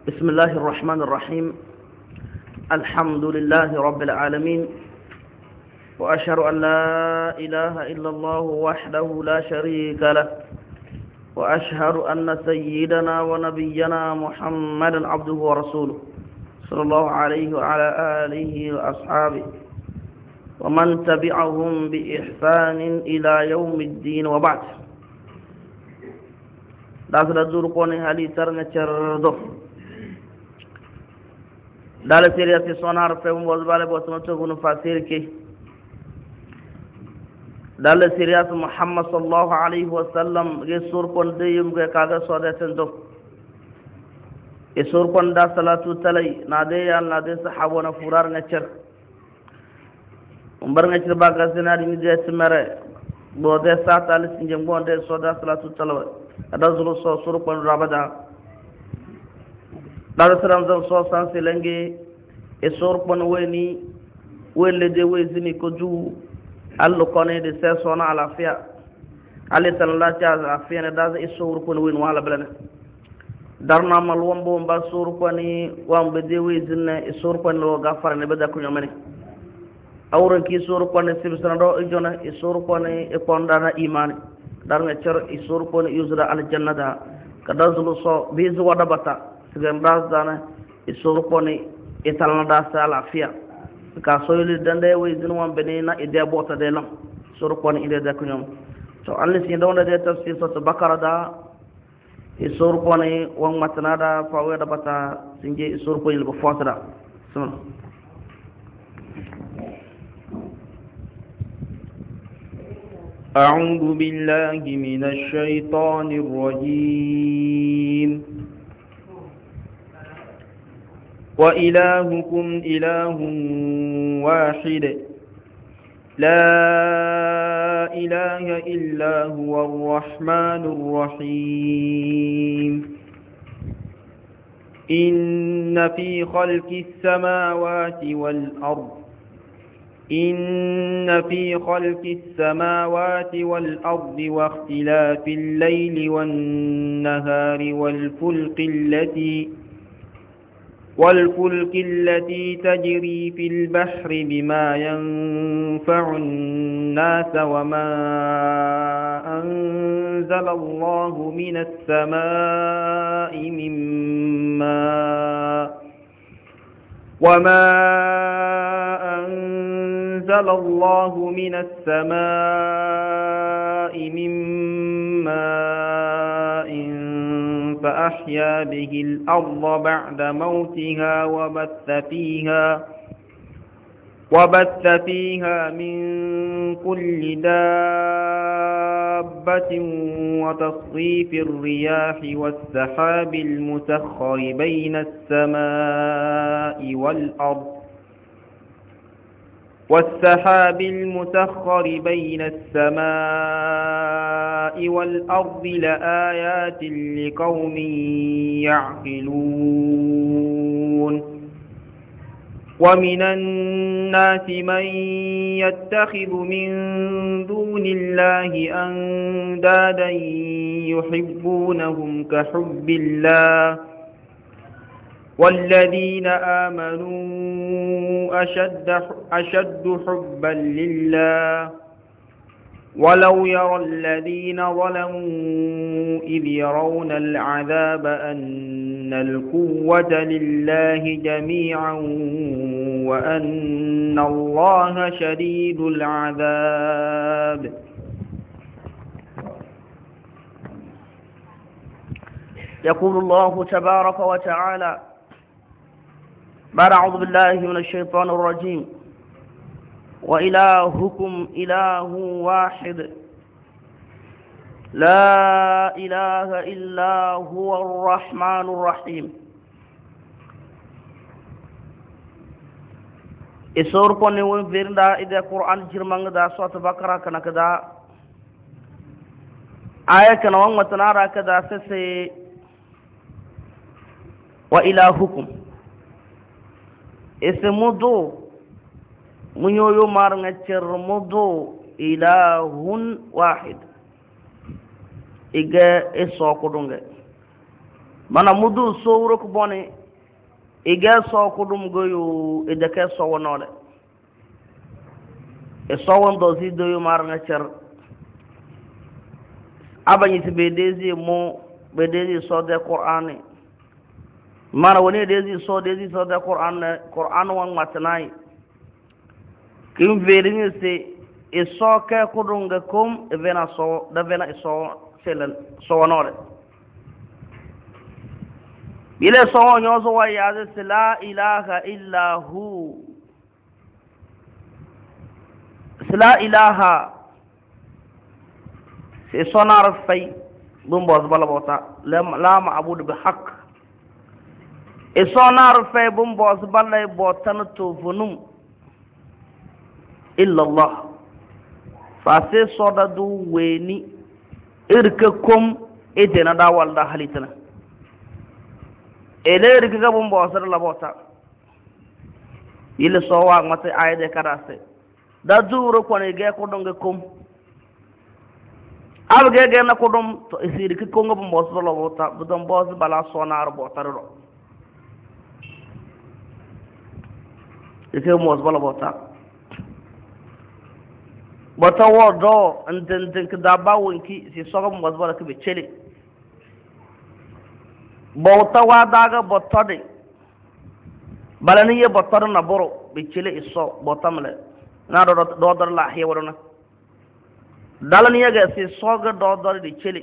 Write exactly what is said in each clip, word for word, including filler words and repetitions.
بسم الله الرحمن الرحيم. الحمد لله رب العالمين، وأشهد أن لا إله إلا الله وحده لا شريك له، وأشهد أن سيدنا ونبينا محمدا عبده ورسوله صلى الله عليه وعلى آله وأصحابه ومن تبعهم بإحسان إلى يوم الدين، وبعد. داسل الزرقوني هالي ترنة شردو دال سيريا في سونار فيهم وزبالة بوسمتو فاسير كي دال سيريا محمد صلى الله عليه وسلم يسور كون ديوم كاغا سودتن دو يسور كون دا صلاة تلي نادي يال نادي صحابونا فرار نچر umbar ngachir baga zinari ni je timere bo de sata ali sinje ngonde soda salatu talawa ada zulu so suru kon rabada dara salam zo so san silengi e sor kon weni welle de wezini ko ju allo koné de se sona ala fiya ali tan la ta afiya ne da e sor kon weni wala blana darna mal wombo mba sor koni wambe de wezine e sor kon lo gafara ne be da ko nyamani awran ki sor kone sibsana do jona e sor kone e kondana imani dar nga cer e sor kone yusra al jannata kadazulu so bizu wada bata sigan dana e sor kone e talna da sala fiya ka soyli dande way dinu wam benina e de bota de lam sor kone inde da kunyom to alli si ndonda de tafsir so bakara da e sor kone won matana da fa wada bata sinje e sor kone ko fosra sun أعوذ بالله من الشيطان الرجيم. وإلهكم إله واحد لا إله إلا هو الرحمن الرحيم. إن في خلق السماوات والأرض إن في خلق السماوات والأرض واختلاف الليل والنهار والفلك التي والفلك التي تجري في البحر بما ينفع الناس وما أنزل الله من السماء من ماء وما أنزل الله من السماء من ماء فأحيا به الأرض بعد موتها وبث فيها وبث فيها من كل دابة وتصريف الرياح والسحاب المسخر بين السماء والأرض والسحاب المسخر بين السماء والأرض لآيات لقوم يعقلون. ومن الناس من يتخذ من دون الله أندادا يحبونهم كحب الله والذين آمنوا أشد أشد حبا لله ولو يرى الذين ظلموا إذ يرون العذاب أن القوة لله جميعا وأن الله شديد العذاب. يقول الله تبارك وتعالى بعد أعوذ بالله من الشيطان الرجيم: وإلهكم إله واحد لا إله إلا هو الرحمن الرحيم. إسور كوني وفيرندا إذا قرآن جرمان دا صوت بكرة كنا كدا آية كنا وان متنارا كدا سسي وإلهكم اسمدو منيو يومار نتشر مدو إله واحد إيجا إسوكو دونغ mana mudu sowro ko boni ige so ko dum goyo e de ke so wonode e so won do si do yo mar nga cer abani ti be dezi mo be dezi so de qur'ani mana woni dezi so dezi so de qur'an qur'an wan matnai kim verini se e so ke ko dum ga kom e vena so da vena e so selen so wonode bile so nyozo wa ya la ilaha illa hu la ilaha se sonar fay dum boz bala bota la ma'bud bi haqq e sonar fay bum boz bala botan to funum illa allah fa se soda du weni irka kom edena da walda halitana ele riga bum boz la bota ile so wa mate ayde karase da duro ko ne ge ko donge kom al ge ge na ko dum to isiri ki ko ngam boss lo bota bu dum boss bala sonar bota ro ike mo bala bota bota wo do nden nden ki da ba wonki si so ngam boss bala ki be chele bota wa daga bota de bala ni ye bota na boro be chele iso bota male na do do do la he worona dalan yega si soga do do di cheli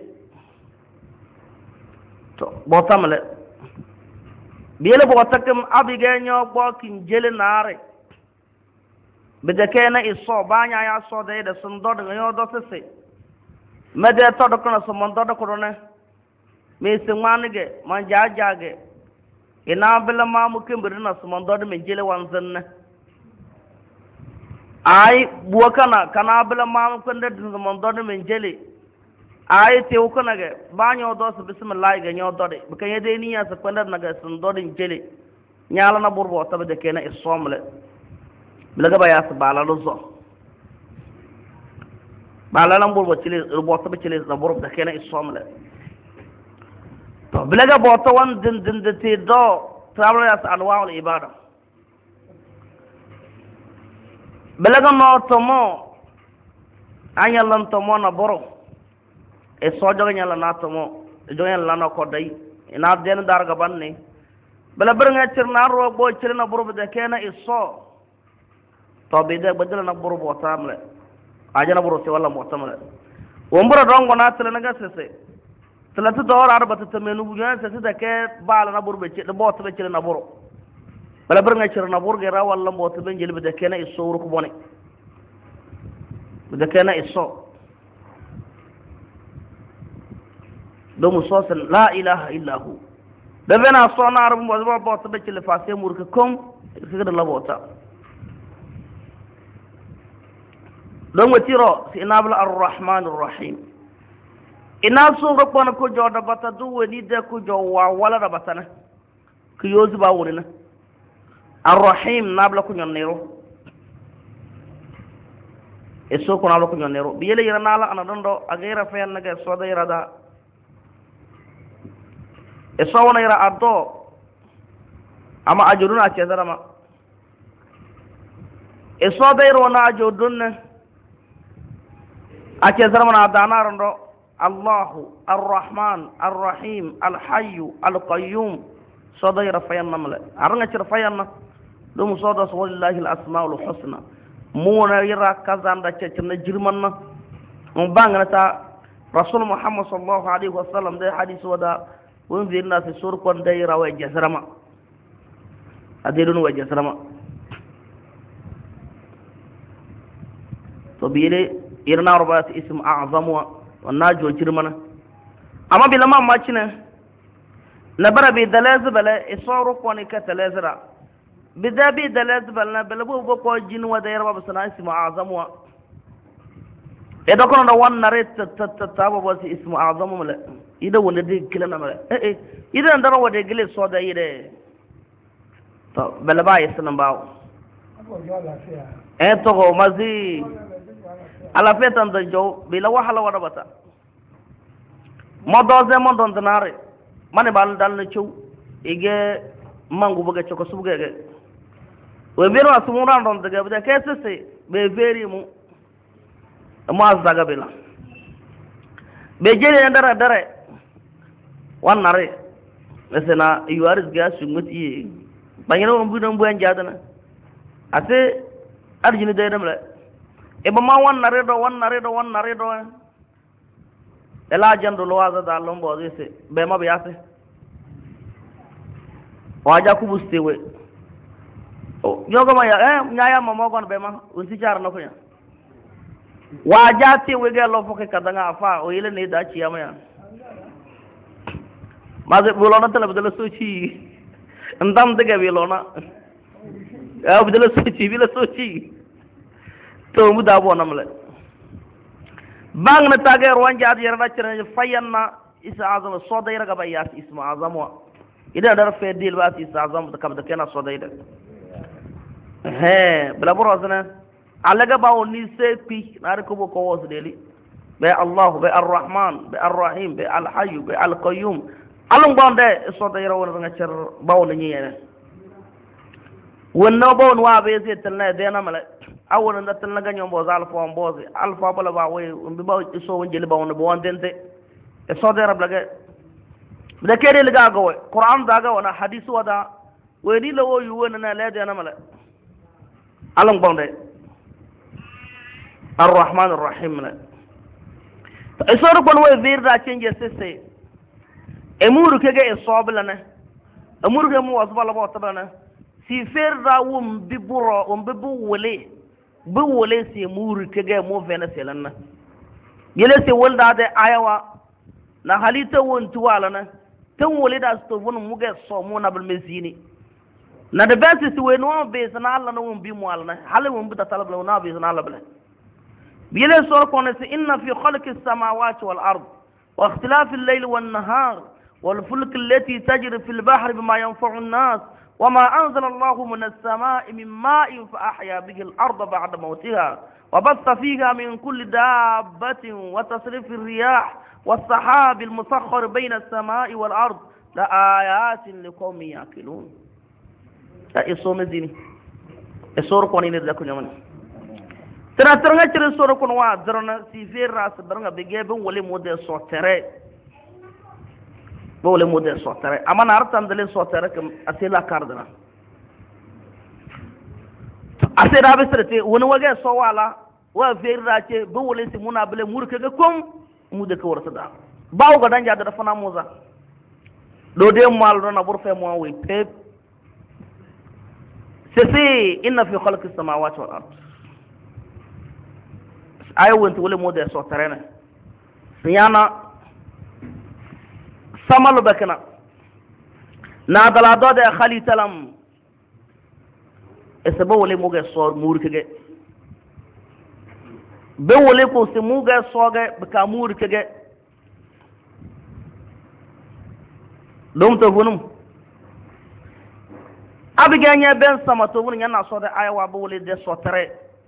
to botamle biele botakem abige nyo bo kin jele nare bede kena iso banya ya so de de sun do de yo do sese mede to do kono so mon do do ko ne me se manige man jajage ina bela mamu kembere na so mon do de me jele wanzan ay buwakana kana bela mam kwende din mon do men jeli ay te ukana ge banyo do so bismillah ge nyo do de bukan yede ni ya so kwende na ge sun do din jeli nyala na burbo tabe de kena isomle bela ga baya so bala do zo bala na burbo chili burbo tabe chili na burbo de kena isomle to bela ga boto wan din din de te do travel as anwa al ibada belaga no tomo anya lan tomo na boro e sojo nya na tomo e joyen la na ko dai ina den dar ga banne bela bernga cirna ro bo cirna boro de kena iso to be de badala na boro bo tamle ajana boro se wala mo tamle womboro dongo na tele na ga sese tele to do ar batata temenu bu nya sese de ke bala na boro be ci de bo to be cirna boro bala bernga cirna boro ge ra wala mo to be jeli be de kena iso ru ko bone be de kena iso do mu sosen la ilaha illa hu da bena so na ar mo bo bo to be ci le fa se mur ke kom ke de la bota do mo tiro si inabla ar-rahman ar-rahim ina so ro ko ko joda bata du woni de ko jo wa wala da batana ko yozu ba wurina ar-rahim nabla ko nyonnero e so ko nabla ko nyonnero bi yele yira nala ana dondo agera fen naga so da yira da e so wona yira addo ama ajuruna ce zarama e so da yiro na ajudun ake zarama na dana rondo Allahu ar-rahman ar-rahim al-hayy al-qayyum so da yira fayan namle aranga ci fayan dum so da wallahi al-asmaul husna mona yira kazanda ce na jirman na mun bangana ta rasul muhammad sallallahu alaihi wasallam da hadisi wada won virna fi sur kon da yira wa jasrama adirun wa jasrama to bile irna rubat ism a'zam wa najo jirmana amma bila ma macina na bara bi dalaz bala isaru ko ne ka talazra bidabi dalaz bala bala bo ko jin wa da yarba sana ism a'zam wa e do kono da wan nare tatawa bo si ism a'zam mala ida wonde de kilana mala eh eh ida ndaro wode gile so da ide to bala ba yesna bawo eh to go mazi ala fetan da jow bila wahala wada bata modoze modon tanare mane bal dal na cew ige mangu buga coko subuga ge we biro asumu ran ron daga bida kese se be veri mu mu azaga bela be jere ndara dare wannare lesena yuaris ga sunguti banyana on budon bu anjadana ate arjini de demle e ba ma wannare do wannare do wannare do ela jando lo waza da lombo dese be ma be yase waja ku bustewe o yoga ma ya eh nyaya ma mo gon be ma unsi jar no ko ya waja te we ga lo foke kadanga afa o yele ne da ci yama ya maze bolona tele bedele soci ndam de ga belona ya bedele soci bila soci to mu da bo namle bang na tage ronja di yara cere fayanna isa azam so da yara ga bayas isma azam wa ida dar fe dil ba isa azam da kam da kena so da ida he bla borosna alaga bawo ni se pi na ko bo ko wos deli be allah be arrahman be arrahim be alhayy be alqayyum alum bonde so da yara wona nga cer bawo ni yene wonno bo wa be se telna de na mala awon nda tan laga nyom boz alfa mboz alfa bala ba way bi ba so won jeli ba won bo wondente e so de rab laga da kede liga go qur'an daga wana hadith wada we ni lawo yu wona na le de na mala alang bonde arrahman arrahim la e so ko we vir da change sese e muru kege e so bala na e muru ke mu wasbala bo tabana si fer da wum bi buro um bi bu wole bi wole si muru kege mo vena selanna yele se wolda de ayawa na halita won tuwala na tan wole da sto won mu ge so mo na bal mesini na de besi si we no be sana alla no won bi mo alna hale won bi ta talab na be sana alla bala yele so ko ne si inna fi khalqi as-samawati wal ard wa ikhtilafi al-layli wan nahar wal fulk allati tajri fil bahri bima yanfa'u an-nas وما أنزل الله من السماء من ماء فأحيا به الأرض بعد موتها وبث فيها من كل دابة وتصريف الرياح والسحاب المسخر بين السماء والأرض لآيات لقوم يعقلون إسوم الدين إسور كوني ندلكم يومنا ترى ترى ترى إسور كون واد درنا سيفير راس درنا بيجيبون ولي مودة صوتره bole model sotere amana artan dele sotere kem asela kardana asera besrete woni wage so wala wa verra ce bo wole si muna bele murke ga kom mu de ko warta da bawo ga danja da fana moza do de mal do na burfe mo wi pep sisi inna fi khalqis samawati wal ard ayo wonto wole model sotere na siyana samalu bakna na dala do de khali talam esebo wole mo ge so murke ge be wole ko se mu ge so ge be ka murke ge dum to bunum abiga nya ben sama to bunum na so de aywa be wole de so tere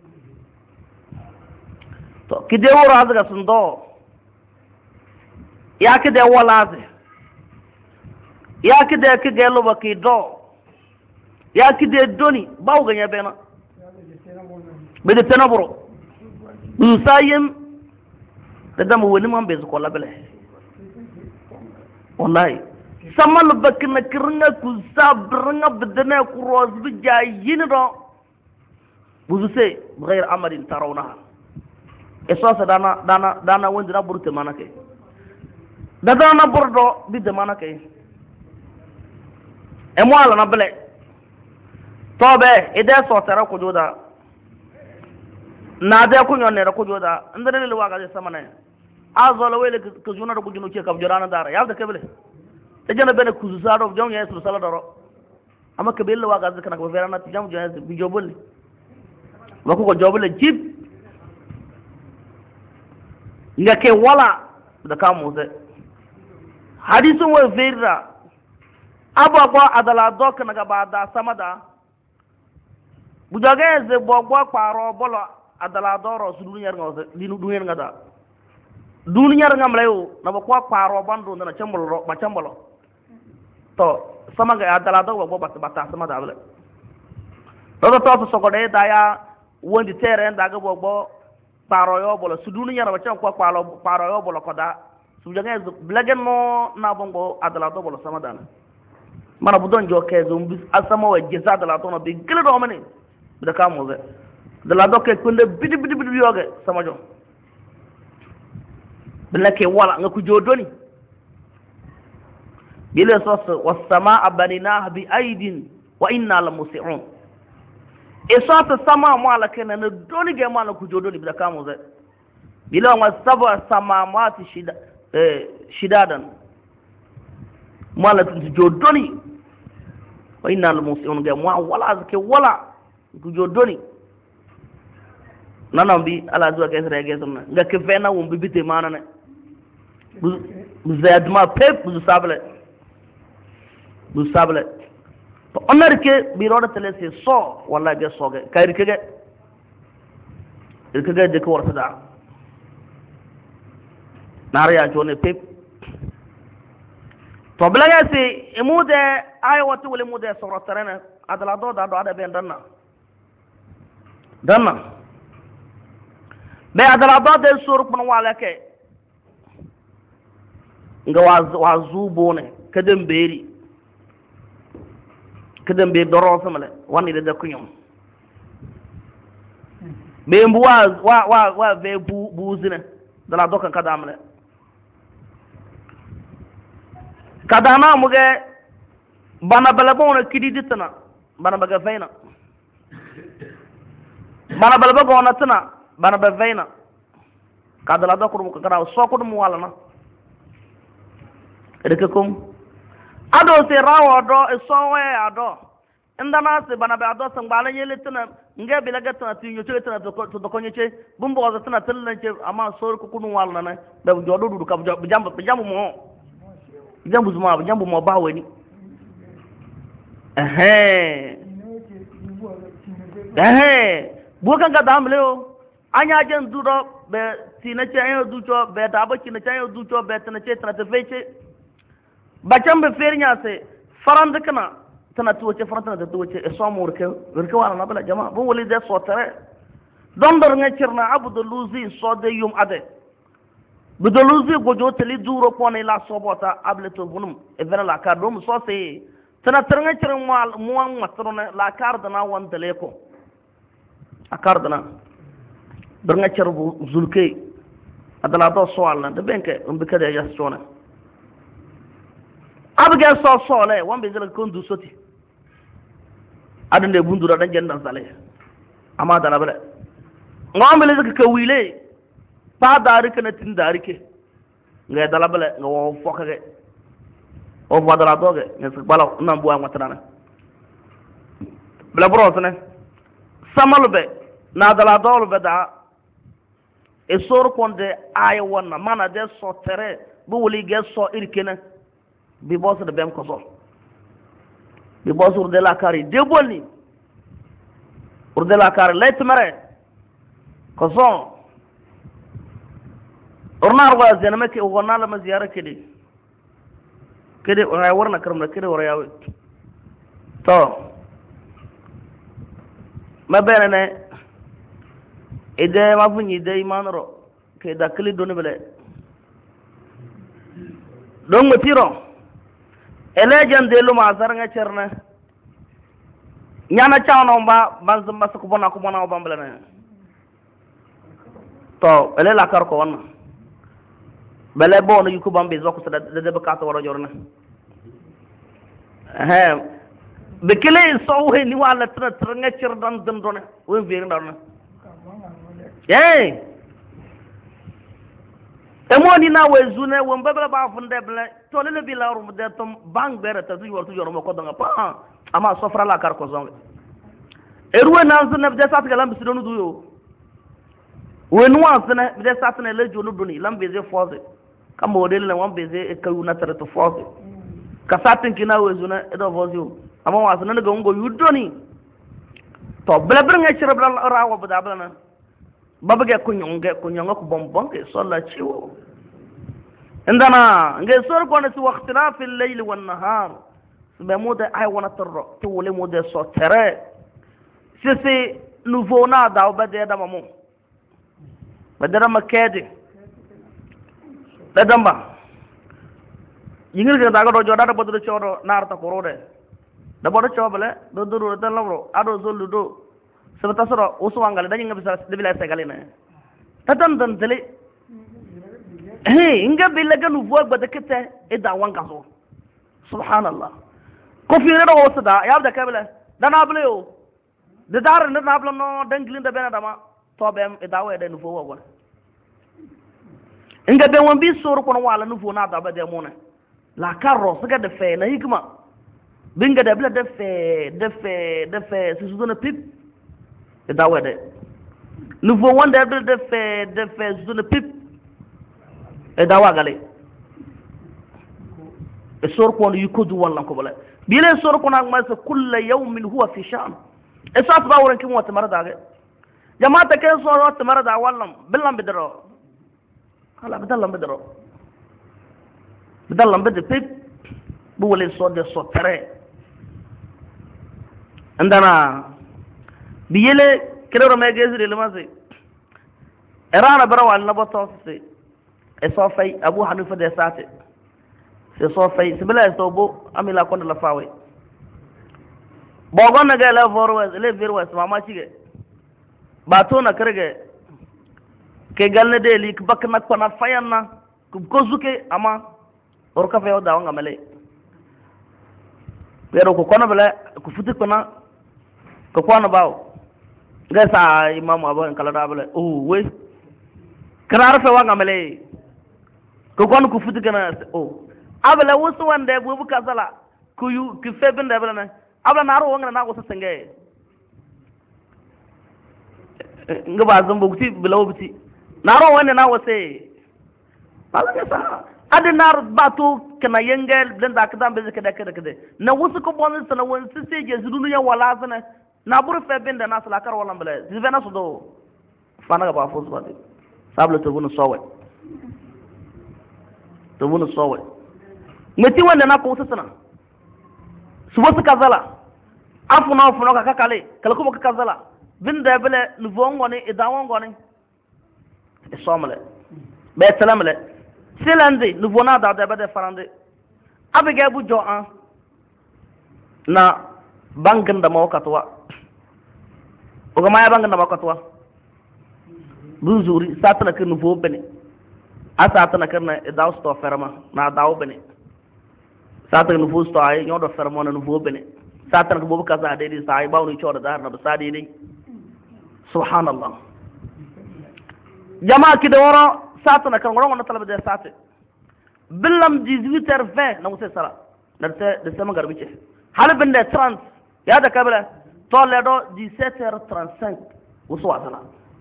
to kide woro azga sundo ya kide walaze ya kide kige lo baki do ya kide doni bawo ganya bena be de tenabro usayem da dam woni man be ko labele wallahi samal bakna kirnga ku sabrnga bedena ku roz bi jayin do buzuse bغير amalin tarawna esosa dana dana dana wondina burte manake da dana burdo bi de manake e mo ala na bele tobe ide so tara ko joda na de ko nyone ko joda ndere le waga de samane azolo wele ko juna do junu ke kam jorana dara yalda kebele te jana bene kuzu saro jom yesu sala daro ama kebele waga de kana ko verana ti jam jona bi jobol wako ko jobole jib ngake wala da kamuze hadisun wa verra abagwa adala dok na gabada samada bujoge ze bogbo paro bolo adala doro su dunyar ngose dinu dunyar ngada dunyar ngamlew na ba kwa paro bando na chambolo ba chambolo to sama ga adala do bo bata bata sama da bele to to so ko de da ya wondi tere nda ga bo bo paro yo bolo sudunu nyara ba chan ko palo paro yo bolo ko da su jange blagen no na bongo adala do bolo sama dana mana budon jo ke zo mbis asama wa jesa adala to no bi gele do mani da ka mo ze adala do ke kunde bidi bidi bidi yoge sama jo bilake wala nga ku jodoni bila sos was samaa baninaha bi aidin wa inna la musi'un isata sama mala kana na doni ge mala ku jodoni bi da kamo ze bila wa sab'a samawati shida eh shidadan mala tu jodoni wa inna la musi'un ge ma wala azke wala ku jodoni nanam bi ala zuwa ke sere ge sunna nga ke fena wum bi bite mana ne bu zadma pep bu sable bu sable to onarke bi roda tele se so wala ge soge kayri kege kege de ko warta da nar ya jone pep to blaga se emude ay watu wala mude sorotarena adala do da do ada ben danna danna be adala do de sur pon wala ke nga wazu bone kadam beri kadam be doro samale wani da kunyum be mbu wa wa wa wa ve bu buzina dala dokan kadamle kadana muge bana bala bona kidi ditana bana baga faina bana bala bona tana bana ba faina kadala dokuru ko kada so ko dum wala na rekakum ado se rawo do sowe ado ndana se bana ba ado san bala yele tana nge bi laga tana tinyo che tana to to ko nyeche bumbo ga tana tallan che ama sor ko kunu wal na da jodo du ka jambu jambu mo jambu zuma jambu mo ba wani eh eh bu kan ga damle o anya jen du do be tinache ayo du cho be da ba kinache ayo du cho be tana che tana te feche bacam be fernya se farande kana tana tuwace faranta da tuwace e so mu rke rke wala na bala jama bo wali de so tare don dor nga cirna abdu luzi so de yum ade bu de luzi gojo teli duro ko ne la sobota able to bunum e vena la kar dum so se tana tanga cirin mal muwan matrona la kar dana wan tele ko akar dana dor nga cirbu zulke adala do so alna de benke um be kade ya sona abga so so le wan be zela kondu soti adande bundura dan jendan sale ama dala bele ngam le zaka kawile pa dari kana tin dari ke ngai dala bele ngo fokage o wa dala doge ne sak bala nam buwa matana bla bro tane samalbe na dala dol be da e sor konde ay wonna mana de so tere bu wuli ge so irkena bi boss de bem ko so bi boss ur de la kari de bolni ur de la kari let mare ko so urnar wa zanama ke wonna la ma ziyara kede kede ay warna karam na kede wara yawe to ma benene ide ma funyi de imanro ke da kli doni bele don mutiro elejan de luma zaranga cerna nyana chawno mba banzum bas ko bona ko bona o bambala na to ele la kar ko wonna bele bono yuko bambe zoko sada de de ka to waro jorna eh be kele so he ni wala tra tranga cer dan dan dona o veer ndarna eh emoni na wezune won bebele ba funde ble to le bi la rum de tom bang bere ta du yortu yormo ko danga pa ama sofra la kar ko zonge erwe na zune de sat galam bi donu du yo we nu wasne de sat ne le jonu duni lam be ze foze kam model le won be ze e kayu na tere to foze ka satin kina wezune e do foze ama wasne ne gongo yudoni to ble bre nga chira bla rawo bada bla na babage kunyonge kunyonga ku bombonge solla chiwo indana nge sor ko na si waqtina fil layl wan nahar be mode ai wona torro to wole mode so tere sisi nouveau na da obede da mamu badara makede da damba yingir ga daga do joda da bodo chodo narta korode da bodo chobale do do da lawro ado zollu do sabata soro uswangale da yinga bisa de bila segalina tatan dan tele he inga bilaga nouveau badakete ida wanga so subhanallah ko fi rero wosda yabda kabla dana bleo de dar na nablo no danglin da bena dama to bem e dawe de nouveau wagon inga be won bi soro kono wala nouveau na da ba de mona la carro saga de fe na hikma binga de bla de fe de fe de fe su su na pip e dawe de nouveau wonde de de fe de fe su na pip e dawa gale e soro kono yukodu wala ko bala bile soro kono ak ma sa kullu yawmin huwa fi sha'n e so atba woran kin wata marada ga jamaata ke so wata marada wallam billam bidro kala bidallam bidro bidallam bid pip bu wala so de so tere andana biyele kero me gezri le mase erana bara wal na boto se e so fay abu hanifa de sate se so fay sibila so bo amila kon la fawe bogon na ga la vorwas le virwas mama chige ba to na karge ke galne de lik bak na ko na fayanna ko zuke ama or ka fayo da wanga male pero ko kono bele ko futi ko na ko kono bawo ga sa imam abo en kala da bele oh we karar fa wanga male ko kono ko futi kana oh abala wusu wande bu bu kazala ku yu ki febin da bele na abla naro wanga na ko senge nga ba zambo kuti bilaw biti naro wanda na wase bala ka sa ade nar batu kana yengel den da kadan be zaka da kada kada na wusu ko bon sana won sise je zudunu ya wala sana na buru febin da na sala kar wala bele zivena so do fana ba fo so sablo to bunu sowe to bunu sowe meti wanda na ko sana subo su kazala afuna afuna ka kakale kala ko ka kazala binda bele nouveau ngoni idawo ngoni e somale be salamale silande nouveau na da da be farande abege bu jo an na bangan da mawakatwa o ga maya bangan da mawakatwa bu zuri satana ke nouveau bene asatana kana idawo sto ferma na dawo bene satana nouveau sto ay nyodo ferma na nouveau bene satana ko bobu kaza de di sai bawni choda dar na basadi ni subhanallah jama ki de woro satana kan ngoro na talaba de sate billam dix-huit heures vingt na musse sala da te de sama garbice hal bin de trente ya da kabla to le do dix-sept heures trente-cinq usu asala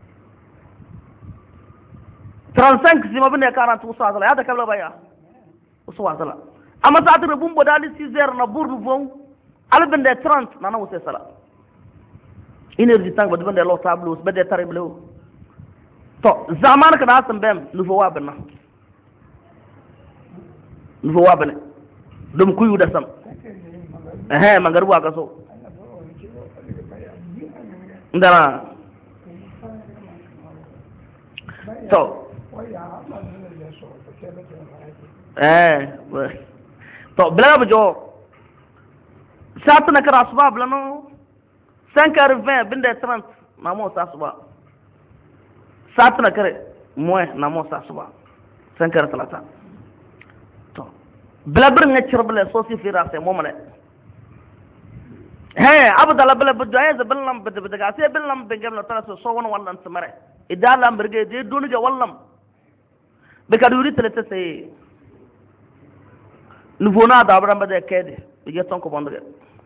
trente-cinq si mabne quarante usu asala ya da kabla baya usu asala amma satana bumbo dali six heures na burdu bon hal bin de trente na na musse sala une heure du temps ba dibande lo tableau be de tarible to zaman ka da san bem nouveau wa bena nouveau wa bena dum kuyu da sam eh mangaru wa kaso ndara to eh to bla ba jo satna ka rasba bla no cinq heures vingt binde trente namo sa suba satna kare moins namo sa suba cinq heures trente to blabr nga cirbele so si fira se momale he abdala bla bu jaye zabalam bid bid ga se bilam be gam la tara so won wallan samare idala mberge de donu ga wallam be kaduri tele se nouveau na da bramba de kede be jeton ko bonde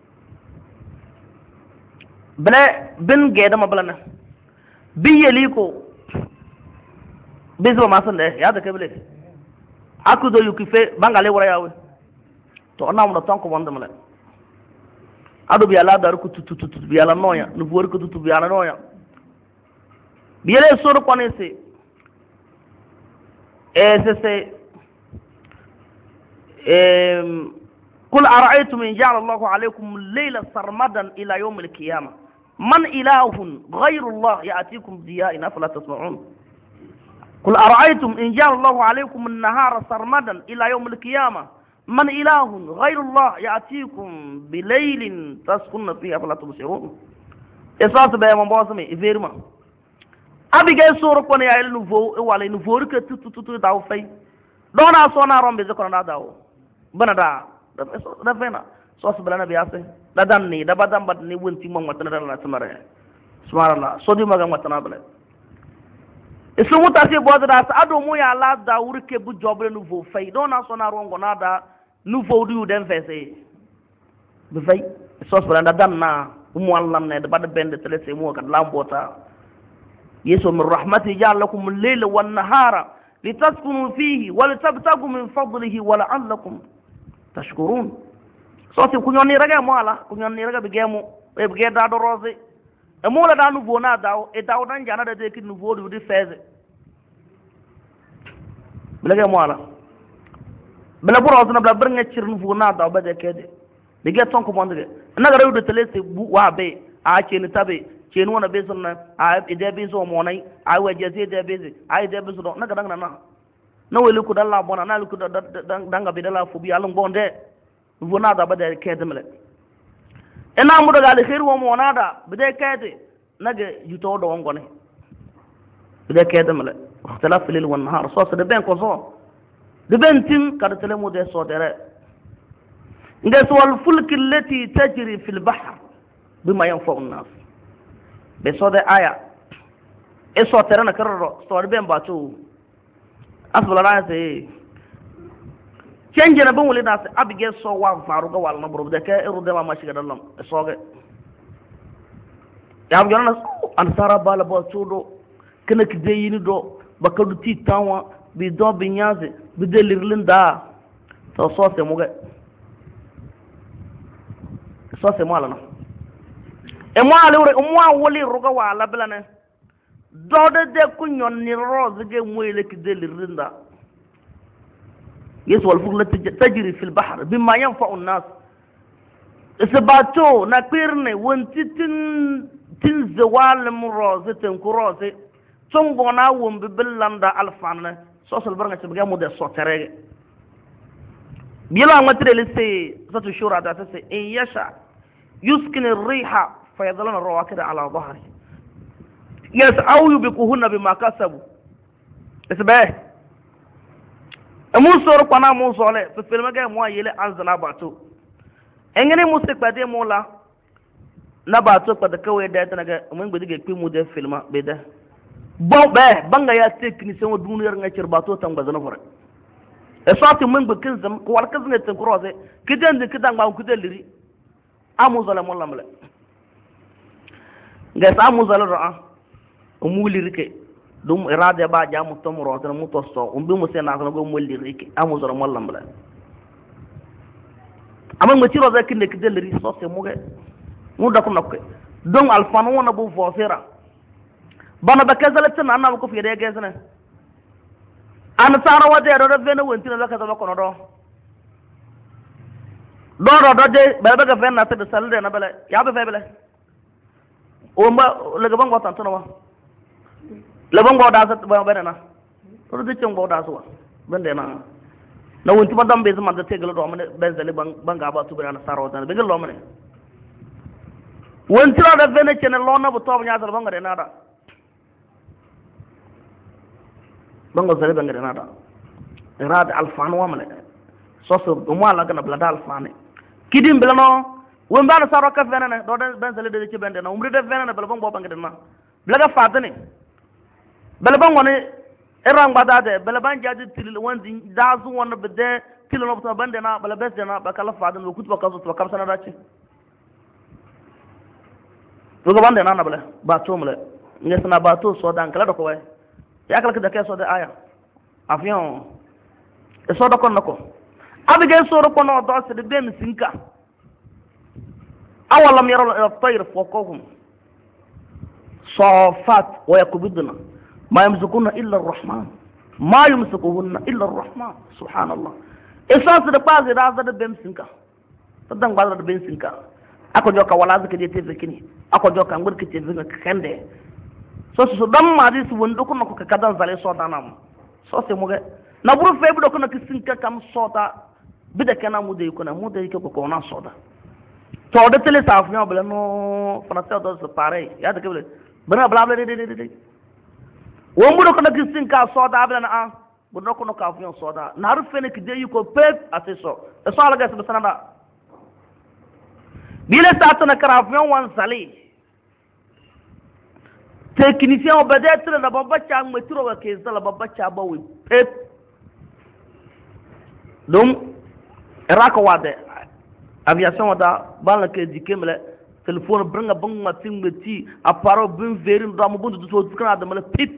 bele bin geda ma bala na bi yeli ko bizo ma sande ya da kebele akudo yukife bangale wora yawe to ona mo ton ko wonde mala ado bi ala dar ko tutu tutu bi ala noya no vor ko tutu bi ala noya bi yele soro ko ne se e se se em قل أرأيتم إن جعل الله عليكم الليل سرمدا إلى يوم القيامة من إله غير الله يأتيكم ضياء أفلا تسمعون قل أرأيتم إن جعل الله عليكم النهار سرمدا إلى يوم القيامة من إله غير الله يأتيكم بليل تسكن فيه أفلا تبصرون إساس بيا من بواسمي إفيرما أبي جاي سورة كوني يا نوفو ولا نوفو رك تتو تتو داو في دونا صونا رام بذكرنا داو بندا دفنا صوص بلنا بياسه دادني دبادم بدني وانتي مم وتنا دلنا سمره سبحان الله صدي ما جم وتنا بله اسمه تاسي بعض الناس أدو مو يا الله داور كبو جبر نوفو في دونا صونا رام كنا دا نوفو ديو دم فيسي بفي صوص بلنا دادنا umu Allah ne da bada bende tele se mu ka lambota yeso min rahmati ja'al lakum al-layla wan-nahara litaskunu fihi wa litabtagu min fadlihi wa la'allakum tashkurun so se ku nyoni raga mo ala ku nyoni raga be gemu e be geda do rose e mo la da nu bona daw e daw dan jana da de ki nu vodu di feze belaga mo ala bela buro osna bla bringa cirnu bona daw ba de kede de get ton ko bonde na ga rewu tele se bu wa be a ce ni tabe ce ni wona be sunna a ide be so mo nai a waje se de be a ide be so na ga dangna na na wele ku dalla bona na ku danga be dalla fu bi alun bonde vona da ba de kede mele ina mu daga alkhairu wa mo na da be de kede na ga yuto do ngone be de kede mele ikhtilaf lil wan nahar so de ben ko so de ben tin ka de tele mu de so dere nges wal fulk allati tajri fil bahr bima yanfa'u an-nas be so de aya e so tere na karro so de ben batu asbala ra se change na bon wala da se abige so wa faru ga wal na buru de ka iru de ma shiga dallam so ge ya am jona an sara bala bo tudo kene ki de yini do bakadu ti tanwa bi do bi nyaze bi de lirlinda to so se mu ge so se mo ala na e mo ala re mo woli ruga wala blane do de de ku nyon ni rose ge moyle ki de lirlinda yes wal fugla tajri fil bahr bima yanfa'u an-nas isbato na pirne wonti tin tin zawal mu rose tin ku rose tun bona won bi billanda alfanna so sol barnga ci biga mu de so terege bila ngatre le se satu shura da se in yasha يسكن الريح فيظلن الرواكد على ظهره يس أو يبقوهن بما كسبوا اسمه مو صور قنا مو صالح في فيلم كان مو يلي أنزل باتو إنني موسيقى بدي مولا نباتو قد كوي ده تناك من بدي كي مو ده فيلم بده بو به بانغا يا تكني سو دونير نغير باتو تام بزنا فور اساتي من بكن زم كوال كزنه تنكروزه كدن كدان ما كدن لري amu zala mo lamle ngas amu zala ra umuli rike dum irade ba jamu tomro tan mu to so umbi mu sena ko go molli rike amu zala mo lamle amma ma tiro za kinde kidel ri so se mu ge mu da ko nokke don alfan wona bu fofira bana ba kazala tan anna ko fi de gesna an sara wade do vena wontina la ka do ko no do do do do de bele ga fen na te de salde na bele ya be bele o ma le ga bango tan tono wa le bango da sa ba be na to de ceng bo da so bende na na wonti ba dambe zuma da tegel do amane ben zale banga ba tu be na saro tan be gel lo amane wonti do da vene cene lo na bu to nya zal banga de na da bango zale banga de na da irad alfan wa male so so mo ala ga na blada alfane kidim belano won ba na saro ka venana do ben sale de ci bende na umri de venana bel bon bopanga de na blaga fatane bel bon woni erang badade bel ban jadi tilil won di dazu won be de tilil no to bende na bel bes de na ba kala fatane ko kutu ka so to kam sana dace to go bande na na bel ba to mule ngesna ba to so dan kala do ko way ya kala ka de so de aya avion e so do kon nako abige soro kono do se de ben sinka awalam yara at-tayr fawqahum safat wa yakbudna ma yamsukuna illa ar-rahman ma yumsikuhunna illa ar-rahman subhanallah esas de base da za de ben sinka dan gbadra da bensin ka ako joka wala zaka je te kini ako joka ngur ke te zaka kande so so dan ma di su wondo ko ko kadan zale so danam so se muge na buru fe bi do ko na kisin ka kam sota bi da kana mu de ko na mu de ko ko na soda to da tele sa afnya bla no fana ta do se pare ya da ke bla bra bla bla de de de wo mu do ko na kisin ka soda bla na a bu do ko no ka afnya soda na rufe ne ki de ko pep ase so e so ala ga se sanada bile sa ta na kara afnya wan sale technicien o peut-être la babacha metro wa ke zala babacha ba wi pep donc rako wade aviation wada bala ke dikemle telephone bringa bang matin meti aparo bin verin do mo bundu to kana da mala pip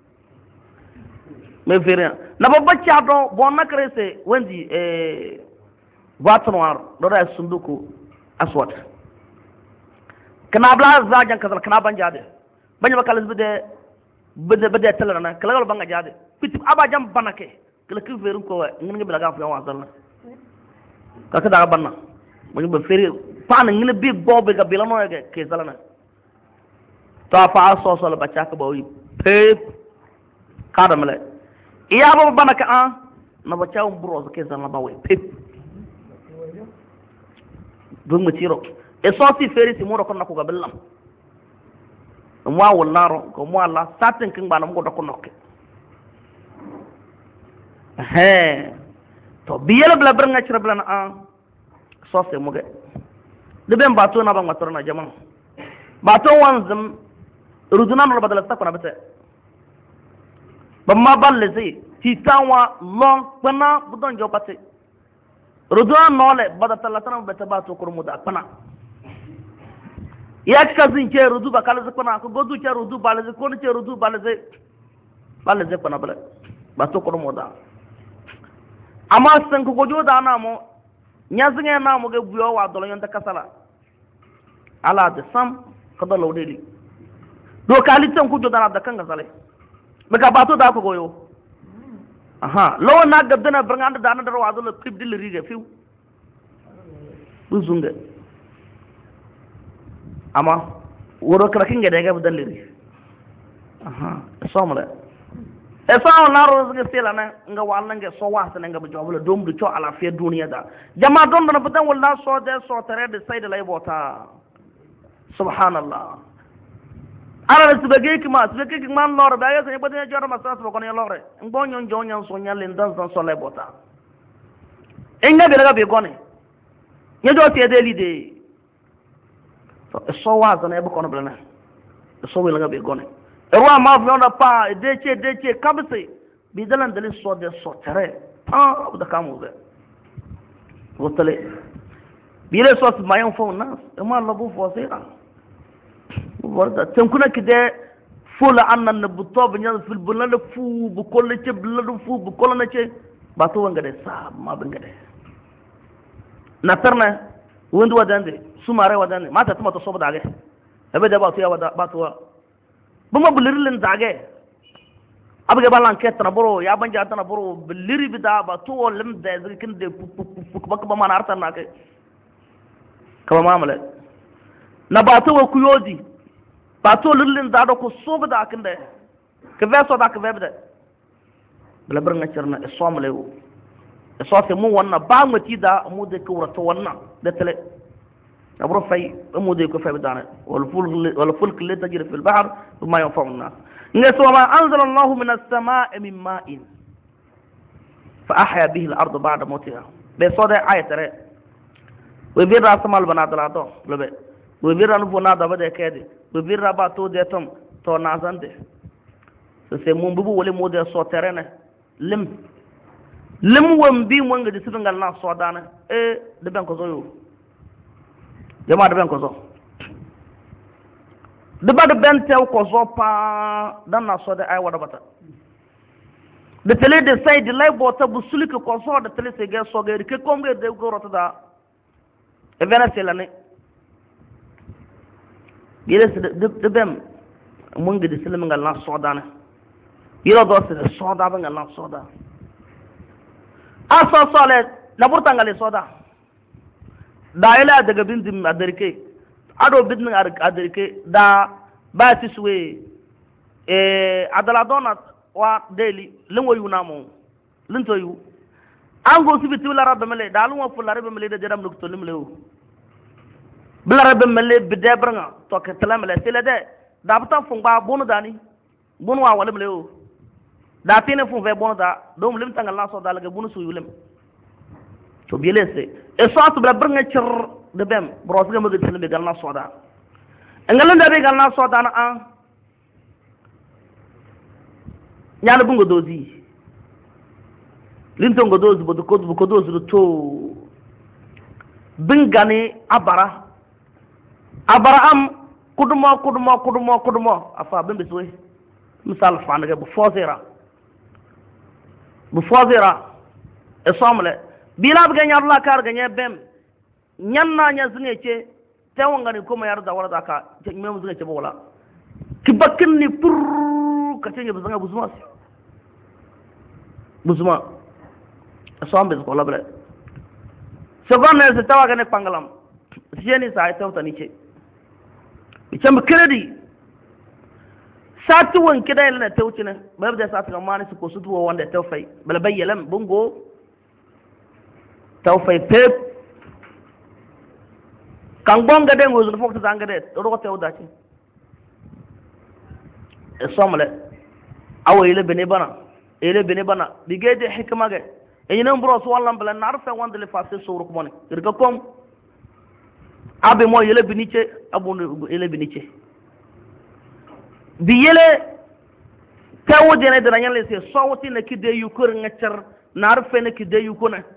me verin na babacha do bon nakre se wendi eh boîte noire do da sunduku aswat kana bla za jan kazal kana banjade banya bakal bede bede bede telana kala banga jade pitip aba jam banake kala ki feru ko ngin ngi daga fa wasal ka ka daga banna mo ba feri pan ngin bi bobe ga bilano ga ke salana to fa so so la bacha ka bawi pep kada male iya ba banaka a na bacha um bro ke salana bawi pep dum tiro e so si feri si mo ko na ko ga billam mo wallaro ko mo alla satin king banam ko dokko nokke he to biyel bla ber ngachra bla na a so se mo ge de ben bato na ba ngator na jama bato wanzum ruduna no badala ta ko na bete bamma balle zi titanwa long pana budon jo pate ruduna no le badata la tan bete bato ko mu da pana yak kazin ke rudu ba kala zakona ko godu ke rudu balaze ko ne ke rudu balaze balaze pana bala ba to ko mo da ama san ko gojo da na mo nyazinga na mo ge buyo wa dolo yonta kasala ala de sam ko do lawdeli do kali tan ko jodana da kan gasale be ka ba to da ko goyo aha law na gadana branganda da na dar wa dolo clip dil rige fiu uzunga ama woro kala kinga daga budalliri aha somala e fa na ro nga sela na nga wala nga so wasa nga bu jobula dom du cho ala fi duniya da jama don na budan wala so de so tare de sai da lay bota subhanallah ala de sibege ki ma sibege ki man lor ba ya se budan jora ma sa so ko ne lore ngbo nyon jonyan so nyal len dan so lay bota enga be daga be gone nyedo ti de lide so wa zana ebe kono blana so we laga be gone e wa ma fi onda pa de che de che kabse bi dalan dali so de so tare pa da kamu be wotale bi le so ma yon fo na e ma labu fo se ra warda tan kuna kide fula annan na buto bi nyal fil bulal fu bu kolle che bulal fu bu kolle che ba to wanga de sa ma be ngade na tarna wondu wadande sumare wadande mata tuma to sobo dage ebe da ba to ya wada ba to buma bulirlin dage abge balan ketna boro ya banja tana boro buliri bida ba to lim da zikin de bak ba mana artan nake kama mamale na ba to ku yodi ba to lirlin da do ko sobo da kinde ke veso da ke vebde bla branga cerna e somle wo e so te mu wonna ba ngati da mu de ko rato wonna de tele أبرو في أمودي كفاية بدانا والفلك والفلك اللي تجري في البحر وما ينفع الناس. نسوا ما أنزل الله من السماء من ماء فأحيا به الأرض بعد موتها. بصدق آية ترى. وبير راسم البنات لا تو لبى. وبير أنفونا دبده كذي. وبير رباطو ديتهم تو نازن ده. سسمون ببو ولي مودي صوترنا لم لم ومبي وانغ دي سفنغال ناس صودانا إيه دبان كزويو. jama de ben ko so de ba de ben tew ko so pa dan na so de ay wada bata de tele de say de lay bota bu sulike ko so de tele se ge so ge ke kom ge de go rota da e vena se la ne yele se de de bem mun ge de sele ngal na so da na yelo do se de so da ba ngal na so da a so so le na burta ngal so da da ila daga bindim adarke ado bidin adarke da ba ti suwe e adala dona wa daily linwo yunamo linto yu ango sibiti wala rabbe mele da lu wa fulare be mele da jadam nuk to limle o bla rabbe mele bide branga to ke telamele tele de da buta fungba bonu dani bonu wa wala mele o da tine fun ve bonu da dom lim tangal na so da laga bunu su yulem to bielese e so atu bla branga cer de bem bros ga mege telembe gal na so da ngalan da be gal na so da na an nyana bungo dozi linton godozi bodo kodo bodo to bingani abara abara am kudumo kudumo kudumo kudumo afa bembe soy misal fanaga bu fozera bu fozera e somle bilab ga nyar la kar ga nyebem nyanna nya zingeche tewanga ni kuma yar da warada ka mem zingeche bola kibakin ni pur ka tenye buzanga buzuma buzuma sombe ko labla seconde se tawa gane pangalam jeni sa ay tawta ni ce bicam kredi satu won kida yana tawci ne babu da satu mani su ko su tuwa wanda tawfai bal bayyalam bungo tawfai pep kan bonga de ngozu fokta zanga de ro tawda ci e somle awo ile bene bana ile bene bana bigede hikma ge enyina mbro so wallan bala narfe wande le fasse suru ko moni irga kom abe mo yele biniche abu yele biniche bi yele tawo de ne dana nyale se sawti ne kide yu kur ngacer narfe ne kide yu ko na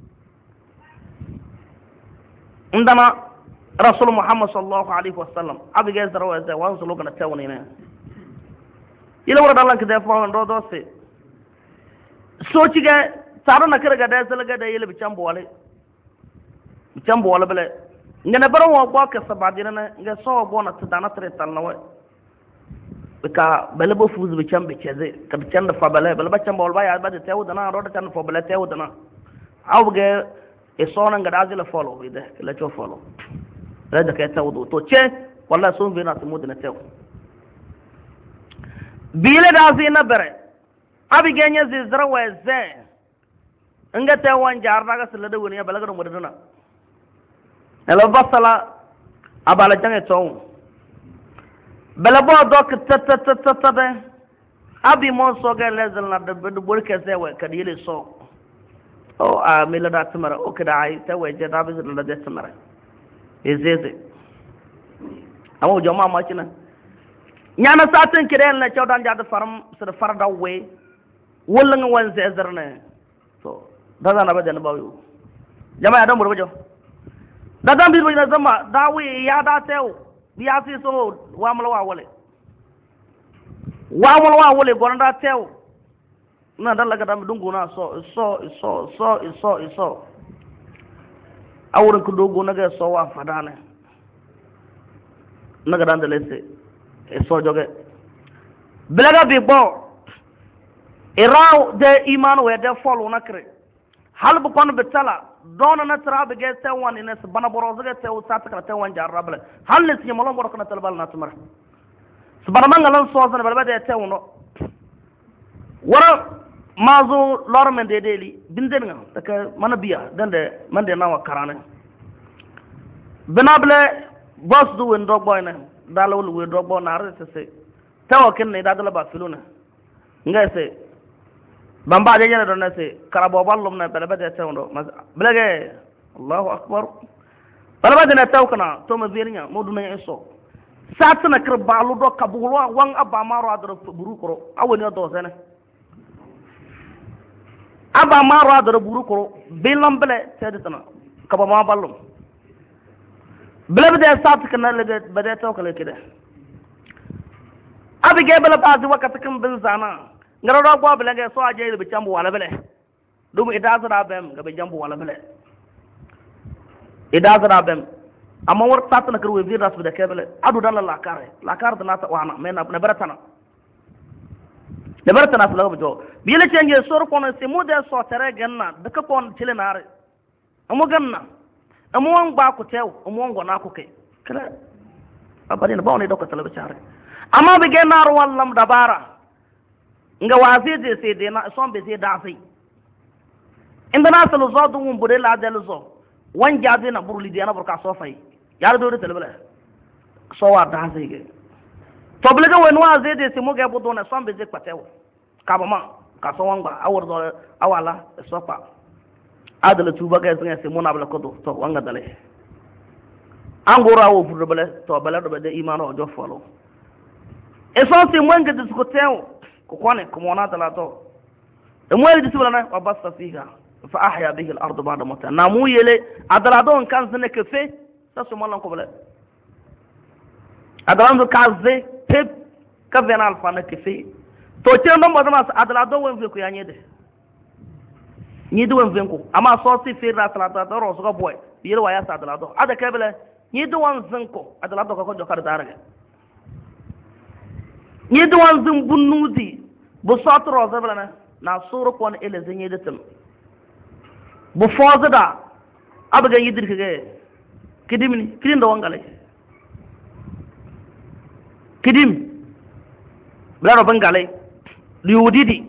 ndama rasul muhammad sallallahu alaihi wasallam abi ge zara wa za wan sulu kana tawo ne ne yele wara dalan kide fa ndo do se so ci ga taro na kira gada sala gada yele bicambo wale bicambo wale bele ngene baro wa gwa ka sabadina na nga so go na tadana tre tan nawe ka bele bo fuzu bicambe cheze ka bicanda fa bele bele bicambo wal ba ya ba de tewu dana roda tan fo bele tewu dana aw ge e so na ngada azila follow ide la cho follow la da ka tewu to che walla so vina to modina tewu bile da azina bere abi genya zizra wa ze nga te wan jar daga sala de woni balaga do modana elo basala abala jange tow bela bo dok tat tat tat tat de abi mo so ga lezel na de do bol ke se we kad yele so o a mila da tamara o kada ai te we je da bi da de tamara ezeze awu jama ma cina nyana satin kiden na chawdan jada faram sir farda we wolanga wan se zarne so daga na bajan bawo jama'a dan burbajo daga bi bajina zama dawi ya da tew biya si so wa mulwa wale wa mulwa wale gonda tew na dan laga dam dungu na so so so so so so awurin ku dogo naga so wa fadane naga dan dalese e so joge bilaga bi bo iraw de iman we de follow nakre hal bu kon betala dona na trabe ge tewan ines bana borozo ge tew sat kala tewan jarrable hal ne si molon borok na talbal na tumar subana mangalan so zan balba de tewno wara mazo lormen de deli binden nga taka mana biya dande mande na wa karane benable boss du wen dog boy na dalawul we dog bo na rese se tawo ken ne dadala ba filuna ngase bamba je jere don se karabo ballum na bele bade tawndo belege allahu akbar bele bade na tawkana to ma birinya modu na eso satna kar balu do kabulu wan abba maro adro buru koro awoni do sene abba maro adro buru koro bilam bele sedetana kaba ma ballum bele bade sat kana le bade tawkale kide abi ge bele baadi wakati kam bin zana ngaro do bo bele ge so aje be chambu wala bele dum idazara bem ga be jambu wala bele idazara bem amma war satna kar we viras be de kebele adu dal la kare la kare na ta wana men na baratana de baratana flo bo jo bile cenge sor kono se mo de so tere ganna de ka kon chile nare amu ganna amuwan ba ku tew amuwan gona ku kai kala abani na ba wani dauka talabi chare amma bi ge nar wallam dabara nga wazi je sai de na son be sai da sai inda na salu zo dun bure la del zo wan jaade na burli de na burka so fay yar do de talbala so wa da sai ge to bile ga wen wazi de sai mo ge bu do na son be je kwatew ka ba ma ka so wan ba awor do awala so pa adala tuba ga sai sai mo na bala ko do to wanga dale angora wo furu bale to bale do be imano jo folo e so si mwenge diskuteo ko kone ko mona dala to e mwele disbala wa basta fiha fa ahya bihi al-ard ba'da mawta namu yele adala do kan sene ke fe sa so malan ko bale adala do kaze pep ka venal fa na ke fe to ce ndo mbadama adala do wen fe ko yanye de ni do wen fe ko ama so si fe ra salata do ro so ko boy yele wa ya sa adala do ada ke bele ni do wan zinko adala do ko jokar daraga ni do wan zin bunudi bu sotro zablana na suru kon ele zinye detum bu fozada abaga yidir kege kidimni kidin do wangale kidim blaro bangale liudidi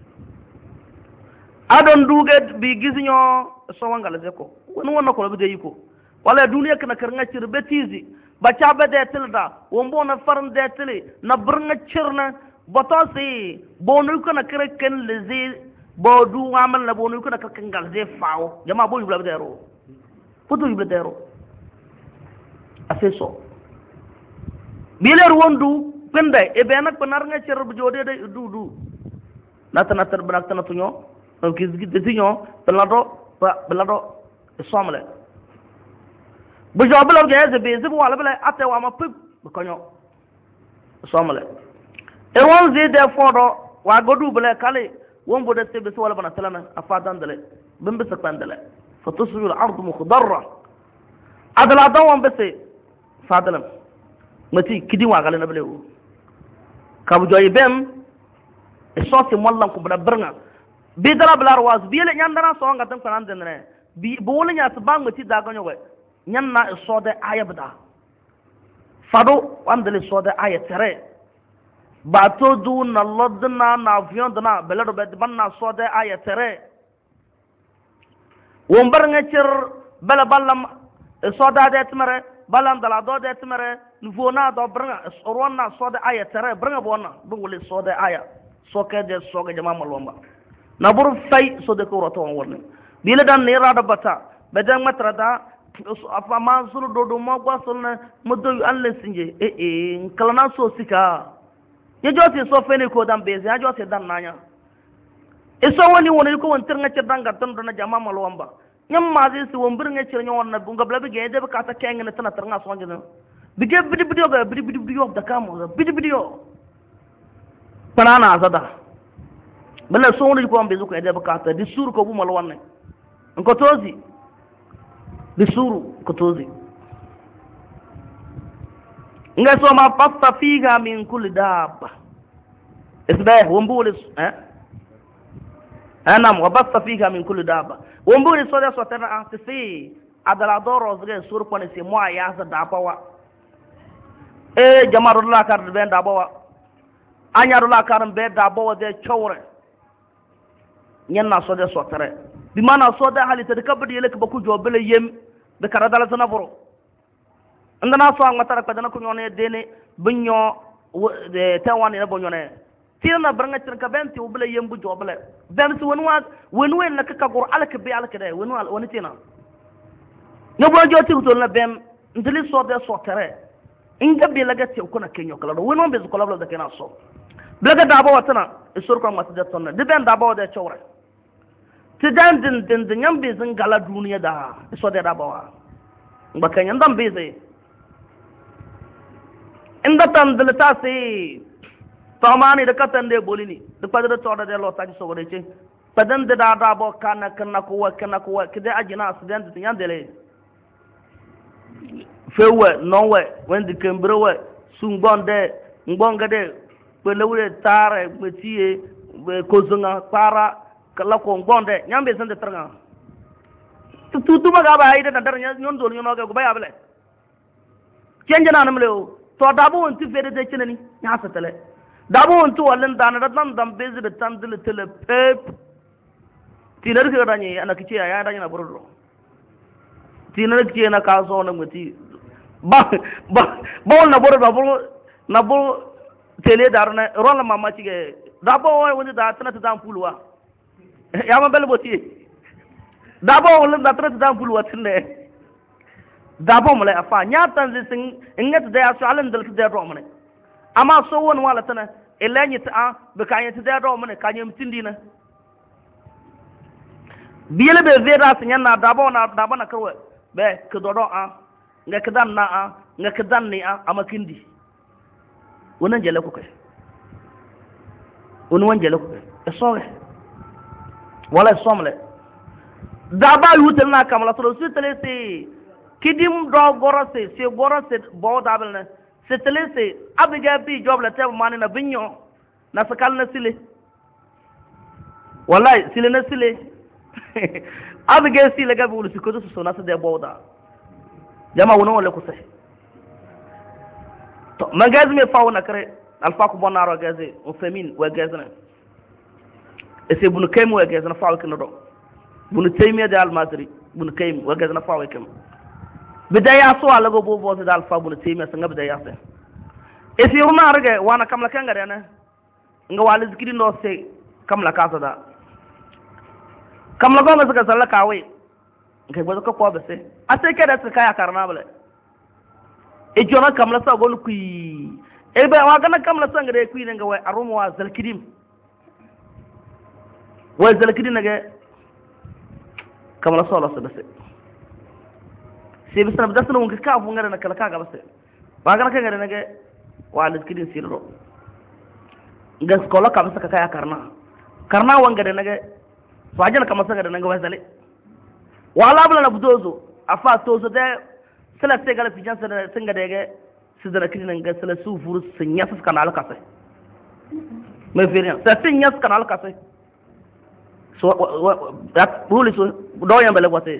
adon duge bi gizinyo so wangale zeko won won ko be yiko wala duniya kana karnga cir betizi bacha be de tilda wombo na farn de tili na brnga cirna botosi bonu kana kare ken lezi bodu amal na bonu kana kan galze faawo jama bo yubla dero foto yubla dero aseso biler wondu pende e be nak panar nga cir bu jode de du du nata nata banak tan tunyo ko kizgi de tunyo pelado pelado somale bu jobla ge be zibu wala bela ate wa ma pip ko nyo somale e won zi de fodo wa godu bela kale won bo de tebe so wala bana talana afadan dale bimbe sakban dale fatusru al-ard mukhdarra adala da won bese fadalam mati kidi wa gale na bele o kabu joyi bem e so se mollan ko bada berna bi dara blar was bi le nyandana so nga tan kan den bi bo wala nya bang mati da ganyo we nyanna e so de ayabda fado wandele so de ayatere bato du na lodna na avion dana belado be banna so de ayatere wombar ngechir bela ballam so da de tmere balam dala do de tmere nufona do branga ronna so de ayatere branga bona bungule so de aya so ke de so ga jama malomba na bur fay so de ko roto wonne bile dan ne rada bata bedan matrada afa ma sulu do do mo gwasulna mudo alle sinje e e kalana so sika ye joti so fene ko dan beze ya joti dan nanya e so woni woni ko won tirnga ci danga tan do na jama malomba nyam ma ji si won birnga ci nyon na bunga bla bige de ka ta kenga tan tirnga so ngene bige bidi bidi ga bidi bidi bidi da kamo bidi bidi yo panana azada bala so woni ko ambe zuko e de ka ta di sur ko bu mal wonne ko tozi di suru ko tozi nga so ma pasta figa min kulli dabba isbah wombulis eh anam wa pasta figa min kulli dabba wombulis so da so tana antisi adala doro zge sur pone si mo ya za dabba wa e jamarullah kar be dabba wa anyarullah kar be dabba wa de chawre nyanna so de so tare bi mana so da halita de kabdi yele ko ku jobele yem de karadala sana boro ndana so ang matara kadana ko nyone dene bunyo de tawani na bonyone tirna branga tirka benti ubele yem bu jobele ben si wonwa wonwe na ka gor alaka be alaka de wonwa woni tina no bo joti to na bem ndili so de so tare inga be laga te ko na kenyo kala do wonon be ko labla de kena so blaga dabo watana isur ko mat de tonna de ben dabo de chawre ti dan din din din nyam be zin gala duniya da so de dabo wa mbaka nyandam be ze inda tan dilta se tamani de katan de bolini de padre toda de lo taji so de che padan de da dabo kana kana ko wa kana ko wa kide ajina accident tin yandele fewe nonwe wendi kembrewe sungbonde ngbongade pelewure tare metie kozunga para kala ko ngbonde nyambe sende tranga tutu maga ba ida dar nyon do nyon ga ba yable cenje na namle o to dabo wonti fede de cinani nya satale dabo wonti wallan dan da nan dam bezi de tandil tele pep tinar ga ranye ana kici ya ranye na burdo tinar kici na kaso na muti ba ba ba na burdo ba na bu tele dar na rola mama ci ge dabo woni da tana ta fulwa ya ma bel boti dabo wala da tra da bulu watne dabo mala afa nya tanzi sing ingat da ya alan dal da do mane ama so won wala tana elanyi ta be kanya ta da do mane kanya mtindina biyele be vera sinya na dabo na dabo na karwa be ke do do a nga kedan na a nga kedan ni a amakindi wonan jele ko kai wonan jele ko kai so wala somle daba yutel na kamala to su tele se kidim do goro se se goro se bo dabel na se tele se abiga bi job la te mani na binyo na sakal na sile wallahi sile na sile abiga sile ga bulu sikoto so na se de boda jama wono wala ko se to magazme fawo na kare alfa ko bonaro gaze o femin wa gazna e se bunu kaymo wa gazna fawo kino do bunu taymiya dal masri bunu kaym wa gazna fawe kam bidaya so ala go bo bo dal fa bunu taymiya sanga bidaya se e si runa rage wana kamla kanga dana nga wala zikiri no se kamla kasa da kamla go ma saka salla kawe ngai bo ko ko be se ase ke da kaya karna bale e jona kamla sa go ku e be wa gana kamla sanga de ku ne nga wa arumu wa zalkidim wa zalkidim nage kamala solo se bese se bisa na dasna wonka ka fu ngara na kala ka ga bese ba ga ka ngara nage walid kidin sirro ngas kola ka bese ka kaya karna karna wanga de nage fajal ka masa ga nage wasale wala bala na budozo afa tozo de sala te gala fijan sa singa de ge sidara kidin nage sala su furu sinya sa kanal ka se me firin sa sinya sa kanal ka se so that rule is do yambele wote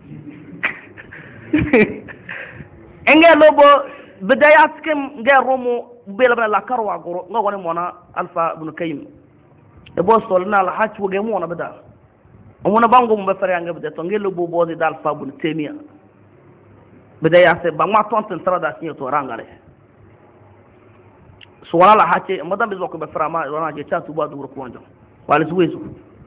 enge lobo bidaya skim nge romo bela la karwa goro nga woni mona alfa ibn kayyim e bo sol na la haccu ge mona bida mona bango mo be fere nga bida to nge lobo bo di alfa ibn taymiya bidaya se ba ma tonten trada sinyo to rangale so wala la hacce madam bizo ko be frama wana je chatu ba duro ko wonjo wala suwezu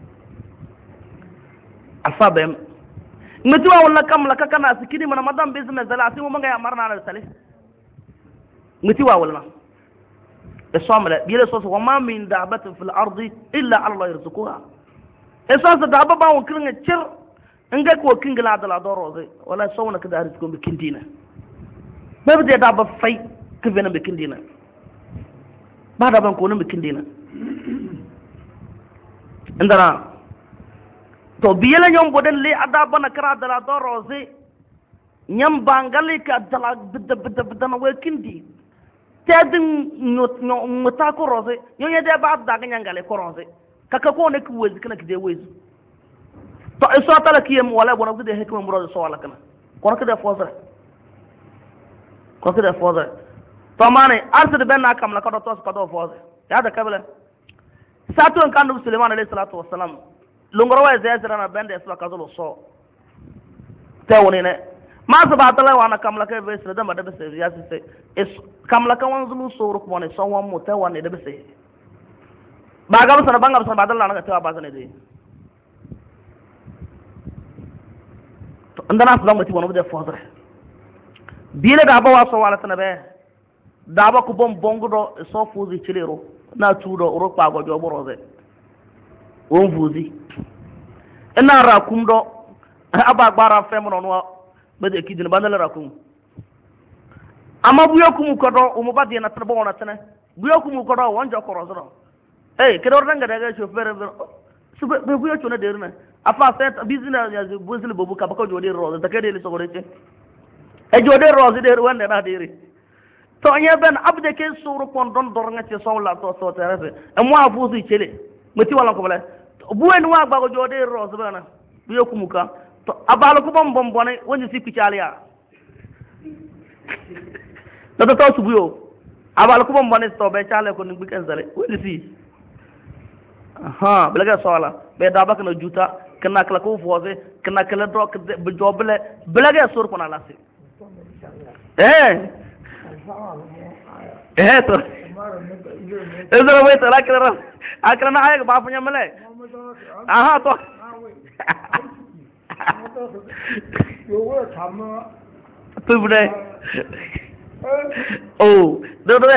alfabem ngati wa wala kam la kakana sikini mana madam business dala asimu manga ya marna na sale ngati wa wala esomle bile so wa ma min da'batin fil ardi illa Allah yarzuquha esasa da'ba ba won kiringa cir nga ko kingla dala doroze wala sawna kada rizqo be kindina babu de da'ba fay kivena be kindina ba da ban ko no be kindina ndara to biyela nyom boden li ada bana kara dala do rose nyam bangali ka dala bidda bidda bidda na wekindi tedin not no mata ko rose nyo yede ba da ga nyangale ko rose kaka ko ne ku wezi kana kide wezi to e so tala kiyem wala bona kide hekma muro so wala kana ko kide fosa ko kide fosa to mane arsid ben na kamla ko do tos ko do fosa ya da kabla satun kanu sulaiman alayhi salatu wassalam lungoro wa zezra na bende sala kazulo so tewoni ne ma sabatala wana kamla ke vesre da madabe se ya se es kamla ka wanzulu so ru ko ne so wan mo tewani de be se ba ga sana banga sana badalla na tewa ba sana de to andana su zama ti wono de fodre bile da ba wa so wala sana be da ba ko bom bongudo so fuzi chilero na tudo ro pa go jo boroze won fuzi ina rakum do aba gbara fem no no be de kidin bandala rakum ama buyo kum ko do umu badi na trbo wona tane buyo kum ko do won jo ko rozo eh kedo ranga daga chauffeur su be buyo chona de rna afa set business ya buzil bobu ka bako jode rozo ta kede le so gore che e jode rozo de wonde na de ri to nya ben abde ke suru kon don dor nga ci so la to so tere e mo afuzi chele meti wala ko bale buwen wa gbago jode rozo bana buyo kumuka to abal ko bom bom bone woni sikki chaliya to to to subuyo abal ko bom bone to be chale ko ni bikan zale woni si aha belaga sola be daba kana juta kana kala ko foze kana kala do be joble belaga sur ko na lasi eh eh to ezra we to lakra akra na ay ba punya male aha to tu bude oh do do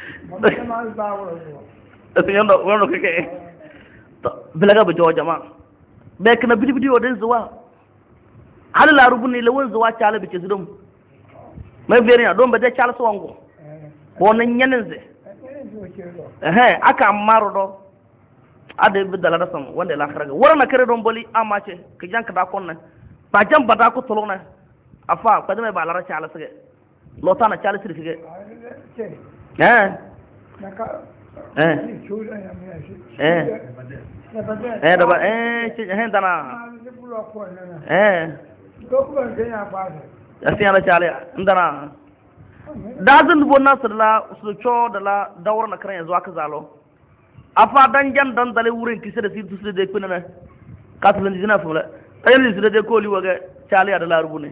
itu yang do wono ke to belaga be jo jama be kana bidi bidi o den zuwa hal la rubuni le won zuwa chala bi ci dum mai beriya don be de chala so wango wonan nyanenze eh aka maro do ade bi dala da sam wanda la kharaga warana kare don boli amace ke janka da kon na ba jam bada ko tolo na afa ko de ba la ra chala sige lota na chala sige eh eh eh eh da ba eh ci hen dana eh ko ko ngenya pa asiya la chala ndana dazin bonna sala su cho da la dawar na kare yanzu aka zalo afa dan jan dan dale wurin kise da situ su de kunana katlan dina fula tayin su de ko li waga chali da la rubune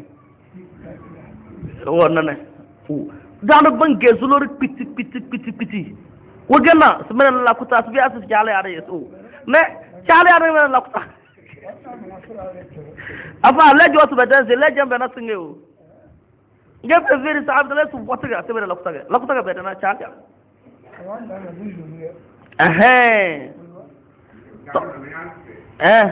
wannan ne fu dan ban ge su lori piti piti piti piti wagana su mena la kuta su biya su chali ada yesu ne chali ada mena la kuta afa lejo su bedan se lejo be na singewo ngep te veri sa abdala su botaga se mena la kuta la kuta be na chali eh eh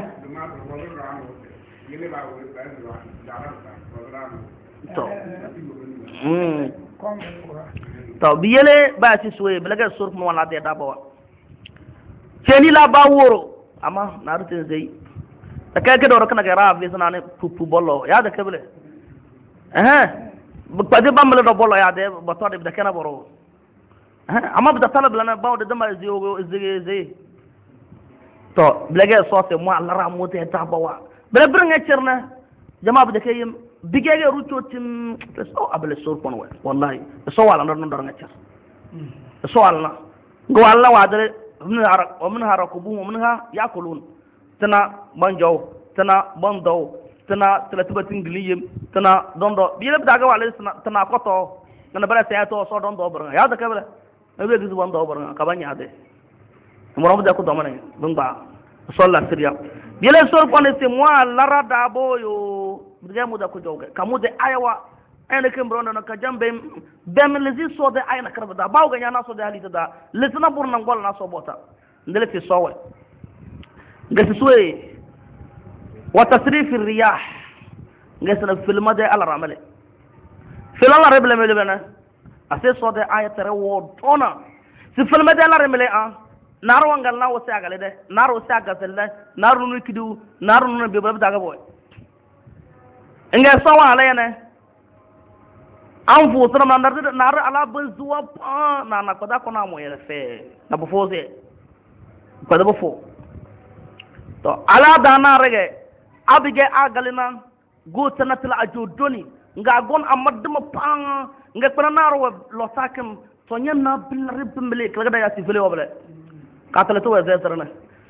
to mm to biyele ba ci suwe belaga surf mo wala de da bawa ceni la ba woro ama na rutin zai da kai ke do kana ga rafi sana ne pupu bollo ya da kebele eh ba de bambale do bollo ya de ba to de da kana boro amma da talab lana ba da dama zai zai zai to blage so te mo Allah ramu te ta bawa bele bringa cerna jama da kai bigege rutotin so abele so kon wa wallahi so wala non ndor nga cer so wala go wala wa dare min harak wa min harakubu wa minha yakulun tana banjo tana bando tana talatibatin gliyem tana dondo bi le daga wala tana koto ngana bara sai to so dondo bringa ya da kabele ebe gizu wanda obar ka banya de mo ro da ko do mane bumba solla siriya yele sor ko ne se mo lara da boyo biga mu da ko joge kamu de ayawa ene kem bronda na ka jambe bem lezi so de ayna karba da bawo ganya na so de halita da lesna burna ngol na so bota ndele fi sowe ngati suwe wa tasrif ar-riyah ngasna filma de ala ramale filala rebele mele bena ase so de ayatere wo dona si filme de la remele a naro wangal na wose agale de naro wose agale de naro nu kidu naro nu be be daga boy nga so wa ala yene an fu tro man dar naro ala ben zuwa pa na na ko da ko na mo yele fe na bo fose ko da bo fo to ala da na rege abige agale na go tanatil ajodoni nga gon amaduma pa nga pana naro lo sakem to nyanna bil ribbele kala da yasi fele wobale katale to wa zesarna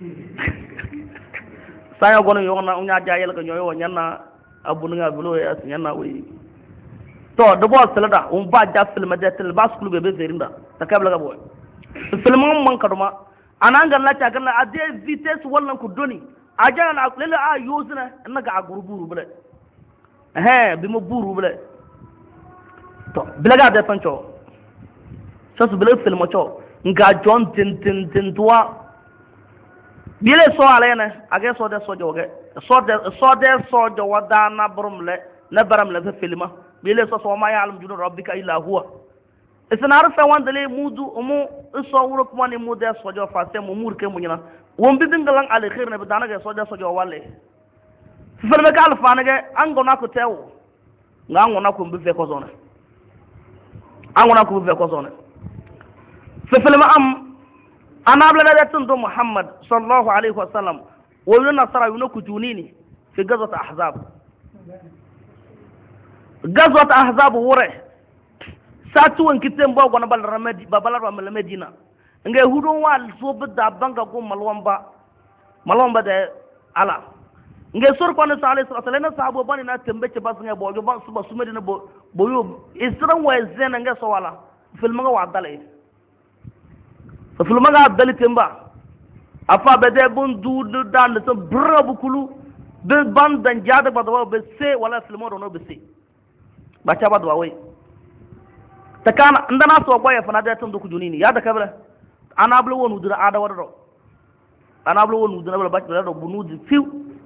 sayo gono yo na nya jaayel ko nyoyo nyanna abunu nga bulo ya nyanna wi to do bo salada um ba ja film de tel bas klube be zerinda ta kabla ga boy film man kaduma ananga la ta galla ade vitesse wallan ko doni aja na lele a yusna naga a guruburu bele eh bi mo buru bele to bilaga de fancho so so bele film cho nga john tin tin tin toa bile so alene age so de so joge so de so de so jo wada na brumle na baram le filma bile so so ma ya alam junu rabbika illa huwa isna arfa wandale mudu umu so wuro kuma ni mude so jo fa se mu murke mu nyina won bi dingalan al khair ne bidana ge so de so jo walle filme ka alfa ne ge angona ko tewo nga ngona ko mbi fe ko zona angona ko be ko zone fe filma am anabla da tundu muhammad sallallahu alaihi wasallam wa yuna sara yuna kujunini fi gazat ahzab gazwat ahzab wure satu en kitem bo gona bal ramadi babala ram medina ngay hudon wal so bada banga ko malwamba malwamba de ala ngay sur ko ne sallallahu alaihi wasallam sahabo bani na tembe ce bas ngay bo jo ba suba su medina bo bo yo isran wa zena ngay so wala fil maga wa dalay fa fil maga dali temba afa bede bun du dan so brabu kulu be ban dan jada ba do be se wala fil mo no be se ba ca ba do wai ta kana ndana so boye fana da tan do ku junini ya da kabla ana bla wonu dura ada wado ana bla wonu dura ba da do bunudi fiw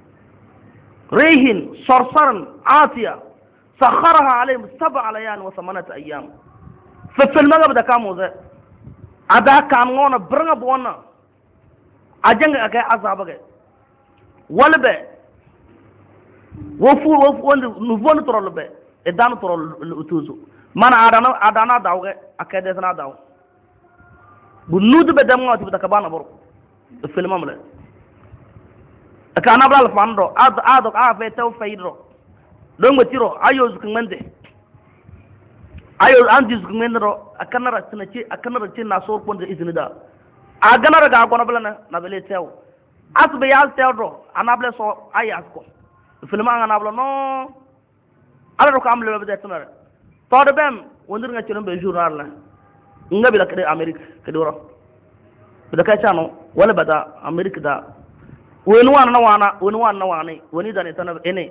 rihin sarsaran atiya sakharaha alayhim sab'a layan wa thamanat ayyam fa fil magab da kamo za ada kan ngona branga bona ajanga ga azaba ga walbe wofu wofu wonde nu vonu torolbe e dan torol utuzu mana adana adana dawge akede sana daw bu nudu be dem ngati ta kabana bor film amle aka na bla fando ad ad a fe taw fayro do ngotiro ayo zuk mende ayo andi zuk mende ro akanara tinaci akanara tin na sor ponde izinida aganara ga gona bla na na bele tew asbe yal tewdo anable so ayas ko film anga na bla no ala ro kam le be tunare to de bem wondir nga ciron be journal la nga bi la kede amerique kede woro da ka chano wala bada amerique da woni wana na wana woni wana na wana woni da ne tan ene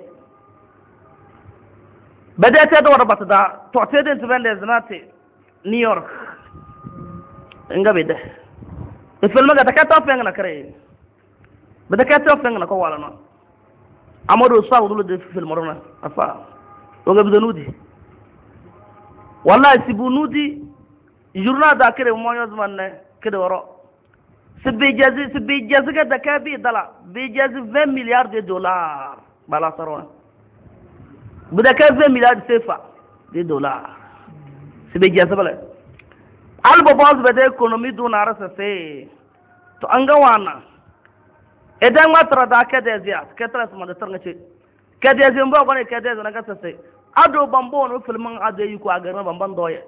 bade te do wara bata to te den to vende zanate new york nga be de e film ga ta ka to penga na kare bada ka to penga na ko wala no amado sawu de film rona afa oga bidonudi wallahi sibunudi journal da kere moyo zmanne kede woro sibbe jazi sibbe jazi ga da kabi dala be jazi vingt milliards de dollars bala sarona buda ka vingt milliards sefa de dollars sibbe jazi bala albo boss be de economy do na rasa se to anga wana edan matra da kede zia ketra sama da tarngace kede zimbo bane kede zana ga sai ado bambo no filman ado yi ko agarna bamban doye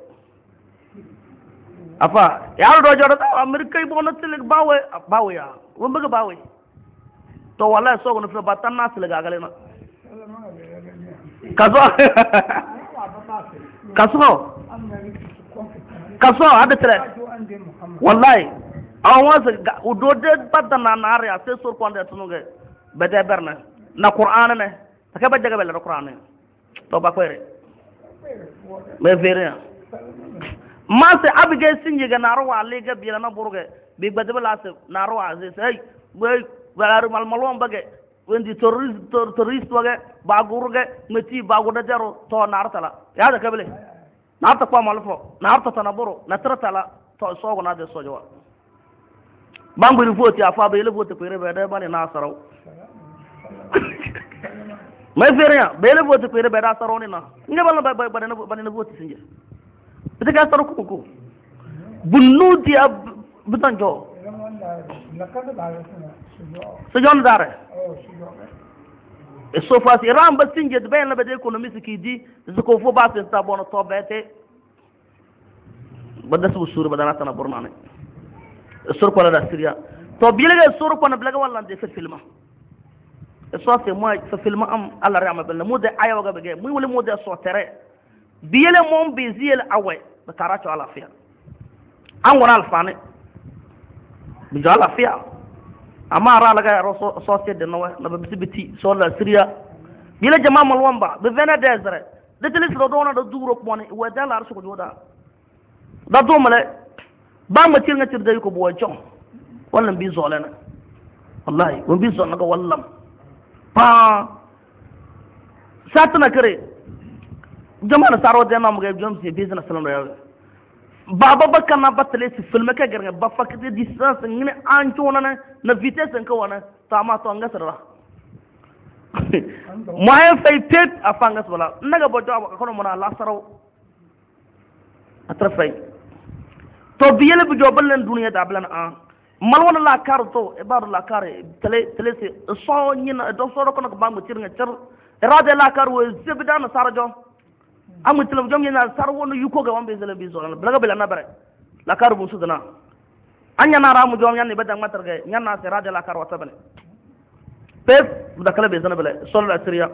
afa ya do joro ta amerika ibo no tilik bawe bawe ya won buga bawe to wallahi so gono fi batan nas le gagale na kaso kaso kaso ada tere wallahi awon sa udo de badan na na ya se sur konde tunuge bede berna na qur'an ne ta ba jaga bel qur'an ne to ba kwere me fere ma se abige sinje ga naro wa le ga bila na burge bi gbade bala se naro wa se ay boy wala mal malon bage wendi terrorist terrorist wage ba gurge meti ba goda jaro to nartala ya da kabele narta kwa malfo narta tanaburo natrtala to sogo na de sojo banguri voti afa be le voti ko rebe da bani na saraw may feria bele voti ko rebe da saraw ni na ngabal na ba ba ba na voti sinje bita ka saraw ko ko bunudi ab bitanjo sejon dare e so fas iran ba sinje de ben la be de economy sikidi ziko fo ba se ta bono to bete bada su suru badana tana bornane sur ko la Syria to bilega sur ko na blaga wala de filma e so se mo fa filma am alla rama bel mo de ayawa ga bege mu wala mo de so tere biyele mom be ziel awe ba taracho ala fiya an wala alfane bi jala fiya ama ra la ga so so se de no na ba biti so la Syria bile jama mal wamba be vena desre de telis do dona do duro ko ne wa dala arsu ko joda da do male ba ma tirnga tirda ko bo jon wallan bi zolena wallahi won bi zolna ko wallam pa satna kare jama'a saro de na mo ga jom se business salon ya baba bakkan na batale si filme ka garga ba fakati distance ngine an tona na na vitesse ko wana ta ma to ngasara mo ay fay tet afanga wala naga bo do ko no na la saro atrafay to biyele bu jobal len duniya da blan an mal wona la karto e bar la kare tele tele se so nyina do so ko no bangu tirnga cer irade la kar wo zebdan sarjo amu tilam jom yana sarwo no yuko ga wambe zele bizo na blaga bela na bare la kar bu sudana anya na ramu jom yanni bedang matar ga nyanna se rade la kar wata bale pep da kala be zana bale sol asriya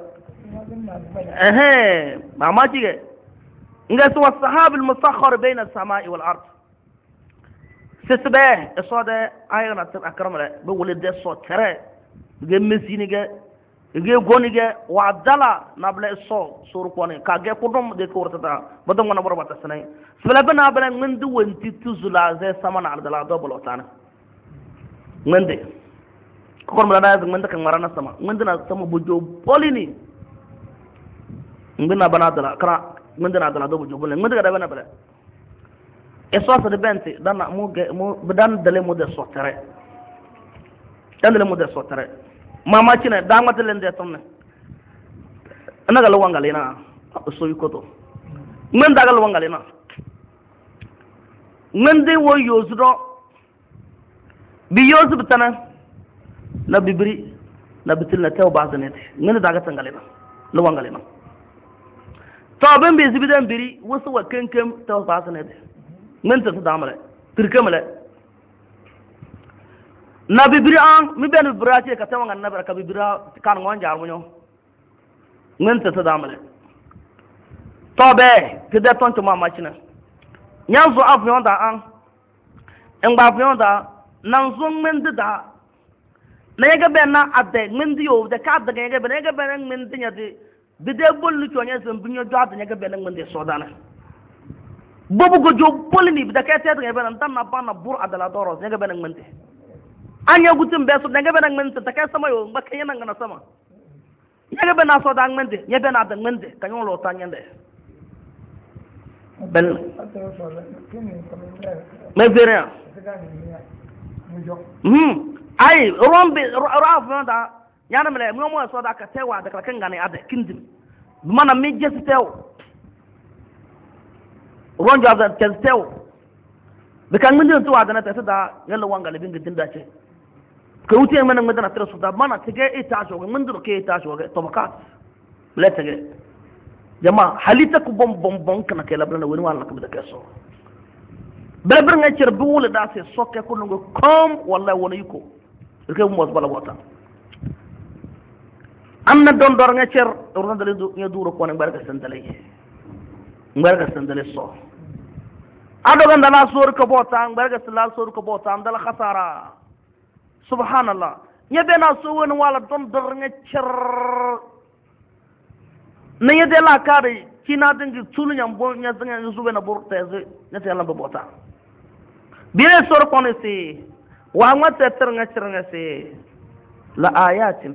eh mama jige nga su wasahab al musakhkhar bayna as-samai wal ard sisbe esode ayana ta akramale be wole de so tere ge mesini ge ge goni ge wa dala nable so sur kone ka ge kudum de ko rata badam ngana boro bata sanay sbala bana bana ngundu wonti tuzula ze samana al dala do bolo tana ngende ko mala da ngende kan marana sama ngende na sama bojo polini ngena bana dala kra ngende na dala do bojo bolini ngende ga bana bala eso sa de benti dana mu ge mu bedan dale mu de sotere dan dale mu de sotere mama cine dangwata len de tonne anaga lo wangale na so yukoto men daga lo wangale na men de wo yozudo bi yozu bitana na bibri na bitil na taw bazanet men daga tangale na lo wangale na to ben bi zibidan biri wasu wa kenkem taw bazanet men ta damale tirkemale na bibiri an mi ben bibira ce ka tawangan na baraka bibira kan ngon jar munyo men ta damale to be ke de ton to mama china nyanzo afion da an en ba afion da nan zo men da na yega ben na ade men di yo de ka da yega ben yega ben men di nyade bi de bol lu tonye sem binyo do da yega ben men de sodana bobu go jo polini bi da ka te da yega ben tan na ba na bur adala doro yega ben men de anya gutum beso daga benang mente takay sama yo makanya nang na sama yaga bena so dang mente ya bena dang mente kanyo lo tanya nde bel me vera hmm ai rombe raf da yana mele mo mo so da ka tewa da kan gane ade kindim mana me jesu tew ronja da tew da kan mun to adana ta da yalla wangale bin gidin da ce ka wuce mana madana tare su da mana tage ita so mun duro ke ita so to baka la tage jama halita ku bom bom bom kana ke labana wani wala ka da kaso belbir nga cer bu wala da se sokke ko ngo kom wallahi wona yuko ke mo bala wata amna don dor nga cer ron dale du nga duro ko ne barka sandale barka sandale so ado ganda na sor ko bota barka sala sor ko bota am dala khasara subhanallah nyebe na so woni wala don dor nga cer na yede la kare kina dingi tulu nyam bo nya zanga zuwe na burte ze na te la bota bire sor ko ne si wa ngata ter nga cer nga si la ayatin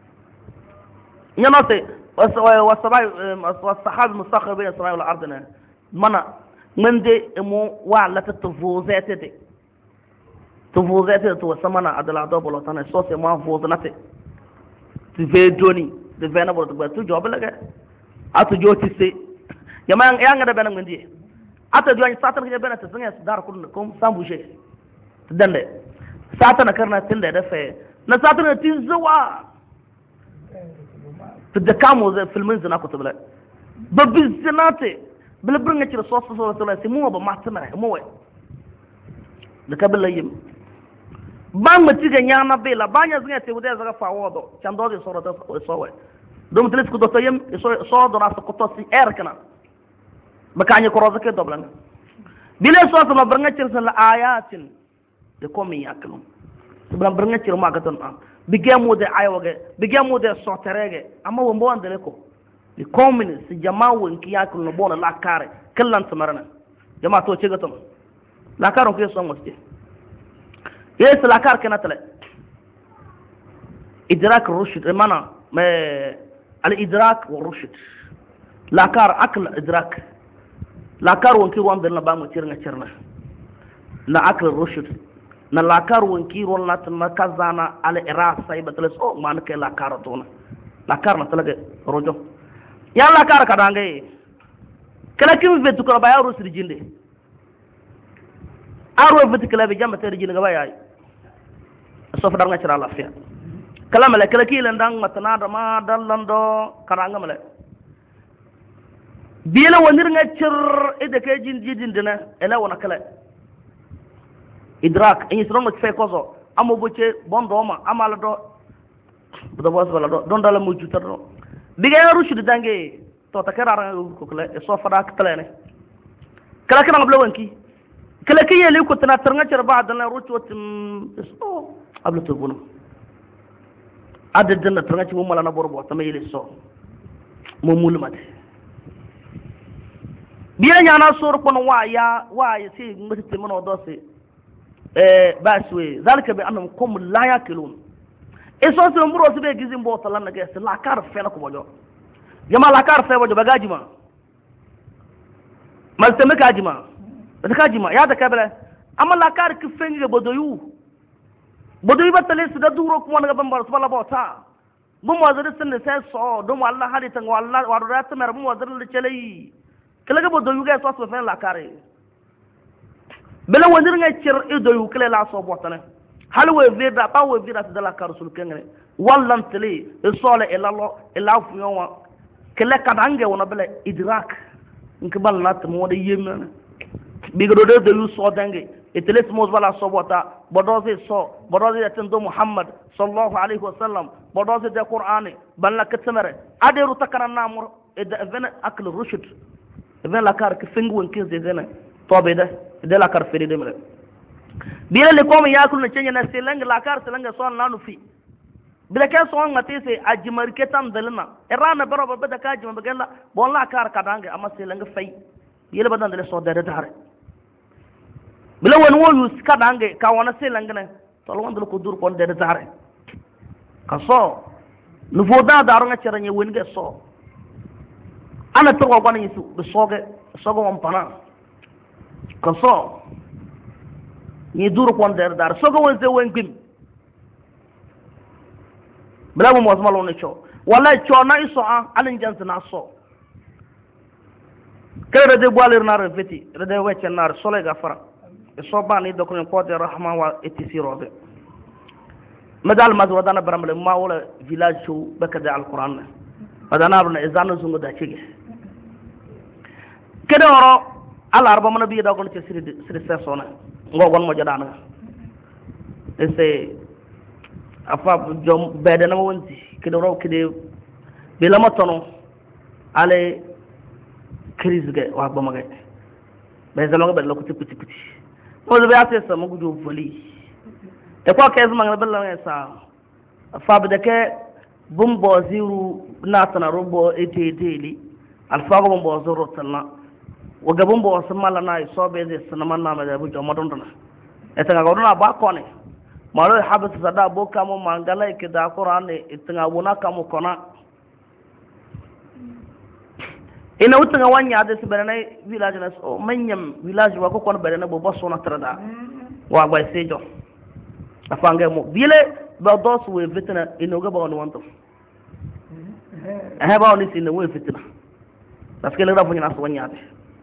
nyama te wasabai wasahab mustakhir bayna samai wal ardina mana mende mo wala ta tufuzete de tufuzete to samana adala do bolo tan so se ma fuzunate tu ve doni de vena bolo to tu job laga atu joti se yama yang ada benang mendi ata joani satan ke benata zanga dar kun kom sambuje dande satan karna tinde da fe na satan tin zuwa da kamo zai filmin zina ku tabla babbi zinate bala bringa ci so so so so mu ba matana mu wai da kabla yim ban mati ga nyana bela banya zinga te wuda zaga fawodo chando de so rata so wai dum tlis ku do tayem so so do na ko to si erkana makanya ko roza ke doblan bile so so bringa ci la ayatin de komi yaklu bran bringa ci ma ga ton am bigemu de ayoge bigemu de soterege amma wombo andele ko li komini si jamaa wonki yakul no bona la kare kallan samarana jamaa to cega ton la kare ko so ngoste yes la kare kana tale idrak rushd mana ma al idrak wa rushd la kare akl idrak la kare wonki won na ba mo cirna cirna la akl rushd na lakar wonki ron lat makazana al iras sai batles o man ke lakar tona lakar na talaga rojo ya lakar kadange kala kim vetu ko baya ro sirjinde aro vetu kala be jamma ter jinde ga baya so fa danga cira lafiya kala mala kala ki lan dang matana da ma dallando karanga mala bila wonir nga cir ida ke jin jidin dina ela wona kala idrak en isron mo fe kozo amo boce bondo ma amala do do bos wala do don dala mo jutar do diga rushu dange to takara ko kala e so fada kala ne kala kana ngabla wanki kala ki yeli ko tana tarnga cer baad na rushu watim so abla to bunu adda danna tarnga ci mo mala na borbo tama yeli so mo mulmate biya nyana sor kono wa ya wa ya si ngati mono do se eh baswe zalika bi annahum qum la yakilun eso so mburo se be gizim bo talan na gese la kar fe na ko bojo jama la kar fe bojo bagaji ma mal teme kaji ma da kaji ma ya da kabala amma la kar ki fengi bodo yu bodo yu batale su da duro ko wona ga bambar su bala bota bu mo zari sun sai so do mo Allah hali tan wallahi wa da ta mer bu mo zari le chelei kala ga bodo yu ga so so fe la kare bela wondir nga cer ido yu kala la so botane hal we vida pa we vida de la karasul kengre wallan tele sole ila lo ila fu yoma kala kadange wona bela idrak nki bal nat mo de yemna bigo do de yu so dange e tele mo bala so bota bodoze so bodoze tendo muhammad sallallahu alaihi wasallam bodoze de qur'ani balla katmere aderu takana namur e de vena akl rushd vena la kar ke fingu won kinze zena tobe de de la kar fere de mere bila le ko mi yakul na cenya na selang la kar selang so nanu fi bila ke so ngati se ajimar ketam dalna erana baro ba da kaji ma bagalla bon la kar kadange amma selang fay yele badan de so de dare bila won wo yus kadange ka wona selang ne to lo ndul ko dur kon de dare ka so nu foda daru nga ceranye won ge so ana to ko ni su soge sogo on pana kaso ni duru kon der dar sogo wonse wengim bla mo mosma lo ne cho wallahi cho na iso an alin jant na so kere de boalir na refeti de wecce nar sole gafara so bani do ko ko de rahman wa etisirode madal mazwa dana baramle ma wala village show bakade alquran badana na izanu zungu da cige kede oro ala arba mana biya dogon ci siri siri sesona ngogon mo jodana ese afa jom bede na wonti kede ro kede be lama tono ale crise ge wa ba magay be zalo be lokoti piti piti mo be ate sa mo gudu foli e ko kez mangala be la sa afa be de ke bumbo ziru natana robo ete deli alfa go bumbo zoro talna wo gabon bo samala na sobe de sanaman na ma bu jomo don don etanga go na ba ko ne malo habas sada bo kamo mangala ke da qur'an ne etanga wona kamo kona ina utanga wanya de sibana village na so manyam village wa ko kon bere na bo bosso na trada wa gwa sejo afanga mo bile ba dos we fitna ino ga ba on wanto eh ba on si ne we fitna parce que le rafu na so wanya de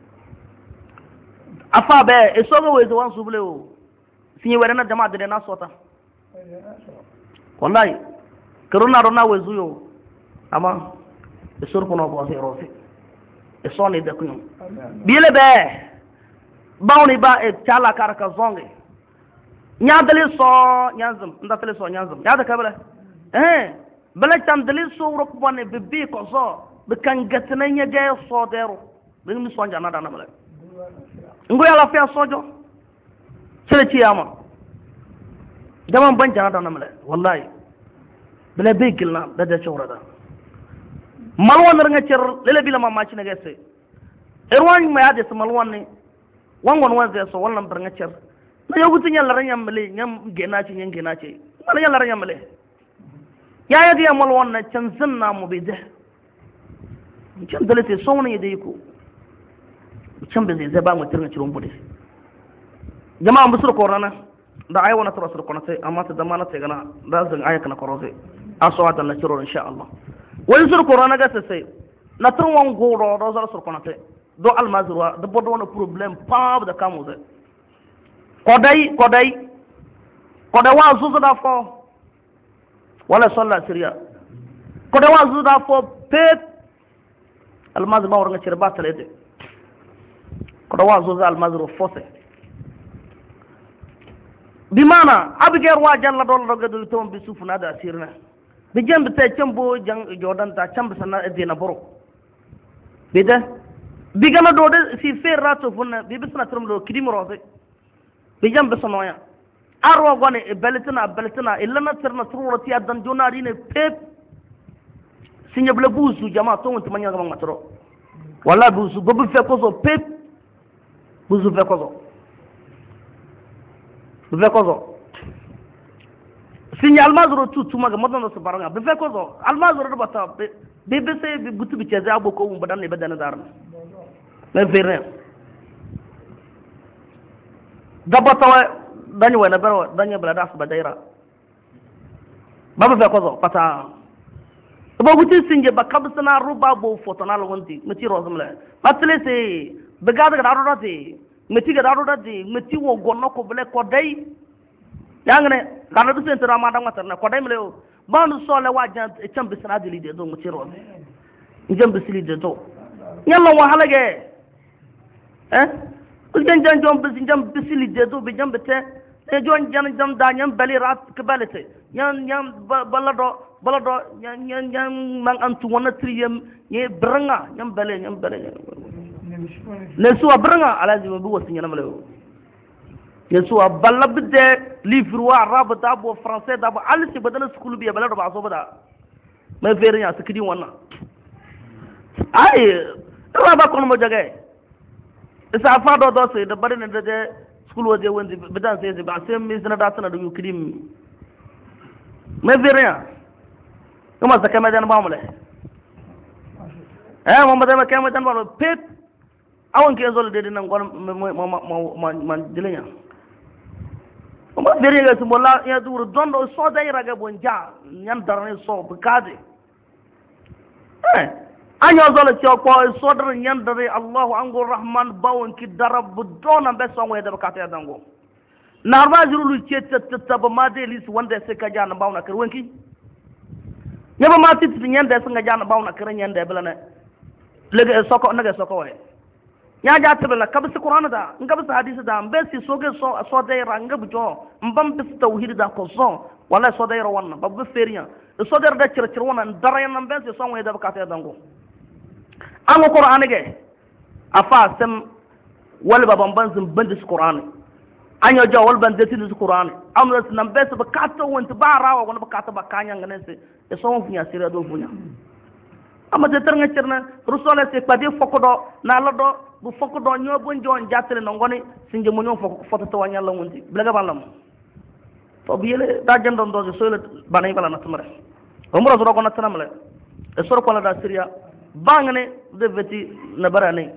afa be esogo wezo wan subule o sinye were na jama de na sota wallahi corona rona wezo yo ama esor kono bo se rofi esoni de kunyo bile be bawni ba e chala karaka zonge nyadali so nyanzum ndatali so nyanzum yada kabala eh bala chandali so rok bone bibbi ko so be kan gatna nyage so dero be mi so njana dana bala ngo yalla fi sojo sele ci yama dama ban jana da namale wallahi bele begil na da da chawrada malwan nga cer lele bila mama ci nage se erwan ma yade se malwan ne wangon wanze so wallan bar nga cer na yoguti nyalla ranyam mele nyam gena ci nyang gena ci mala nyalla ranyam mele ya ya ya malwan na canzin na mu bide can dalete so woni yede ko can be zai ba mu tirna ciron bude jama'a musur korana da ayi wana tara sur konate amma ta zamana ta gana da zan ayi kana koroze aso ta na ciro insha Allah wani sur korana ga sai na tun wan goro do zar sur konate do almazruwa da bodo wani problem pa da kamu zai kodai kodai kodai wa zuzu da fo wala solla siriya ko da wazu da fo pep almaz ma war nga ci ba talete ko da wazu za almaz ro fose bi mana abiger wa jalla dol roga do tom bi sufuna da sirna bi jembe te cembo jang jodan ta cembe sana edina boro bida bi gana do de si ferra to funna bi bisna trum do kidim rose bi jembe sonoya arwa gone e beletina beletina illana tirna tururati adan jonari ne pep sinya bla buzu jama to wonti manya ga matro wala buzu bobu fe ko so pep buzu fe ko so bu fe ko so sinya almazro tu tuma ga modon so baranga bu fe ko so almazro do bata be be se bi butu bi ceza abo ko um badan ne badan darna me ferne dabata dañu wena bero dañu bela das badaira babu fe ko so pata bo guti sinje ba kabsana ruba bo fotona lo wonti meti rozumle patle se be gada ga daro dati meti ga daro dati meti wo gonno ko bele ko dai yangne kana du sen tara ma da matarna ko dai mle bandu sole wajan e chambe sana dili de do meti roz njambe sili de do nyalla wa halage eh ujen jan jom bis njam bisili de do be jambe te e jon jan jam da nyam bali rat ke balete yan yan balado balado yan yan yan mang antu wona triyem ye branga nyam bale nyam bale le suwa branga alazi bu wasi nyana male ye suwa balabde livre wa arab da bo français da bo alisi badana school bi balado ba so bada me fere ya sikidi wona ay raba kono mo jage isa fa do do se da bari ne de school waje wonde bidan se ba se mi zina da tana do kidim me fere ya kuma zakka me dan ba mu le eh mo madama kema dan ba pet awon ke zol de nan gon ma ma dilenya kuma fere ga sumola ya duru dondo so dai raga bonja nyam darne so bukade eh anyo zolo ci ko sodar nyandare Allahu ango rahman bawon ki darab dona be so ngoy de bakata dango narba jurulu ci tata ba ma de lis wanda se ka jana bawna kar wonki nyaba ma tit nyande se nga jana bawna kar nyande belane lege soko naga soko way nya ja tebela kabs qur'an da ngabs hadith da be si soge so so de ranga bu jo mbam bis tawhid da ko so wala so de ro wonna babu feriya so de da cir cir wonna dara yan be si so ngoy de bakata dango an qur'an ge afa sam wal babam ban zum bandis qur'an an yo jo wal ban detin qur'an am ras nam bes ba kato wonta barawa wona ba kato ba kanya ngane se e so won funya sira do funya amma de ternga cerna rusole se padi fokodo na lodo bu fokodo nyo bon jon jattele no ngoni sinje mo nyon foko foto to wanya la wonti blaga balam to biyele da jandon do so le banay bala na tumare umro so ko na tanamle e sor ko la da siria bangane de veti na barane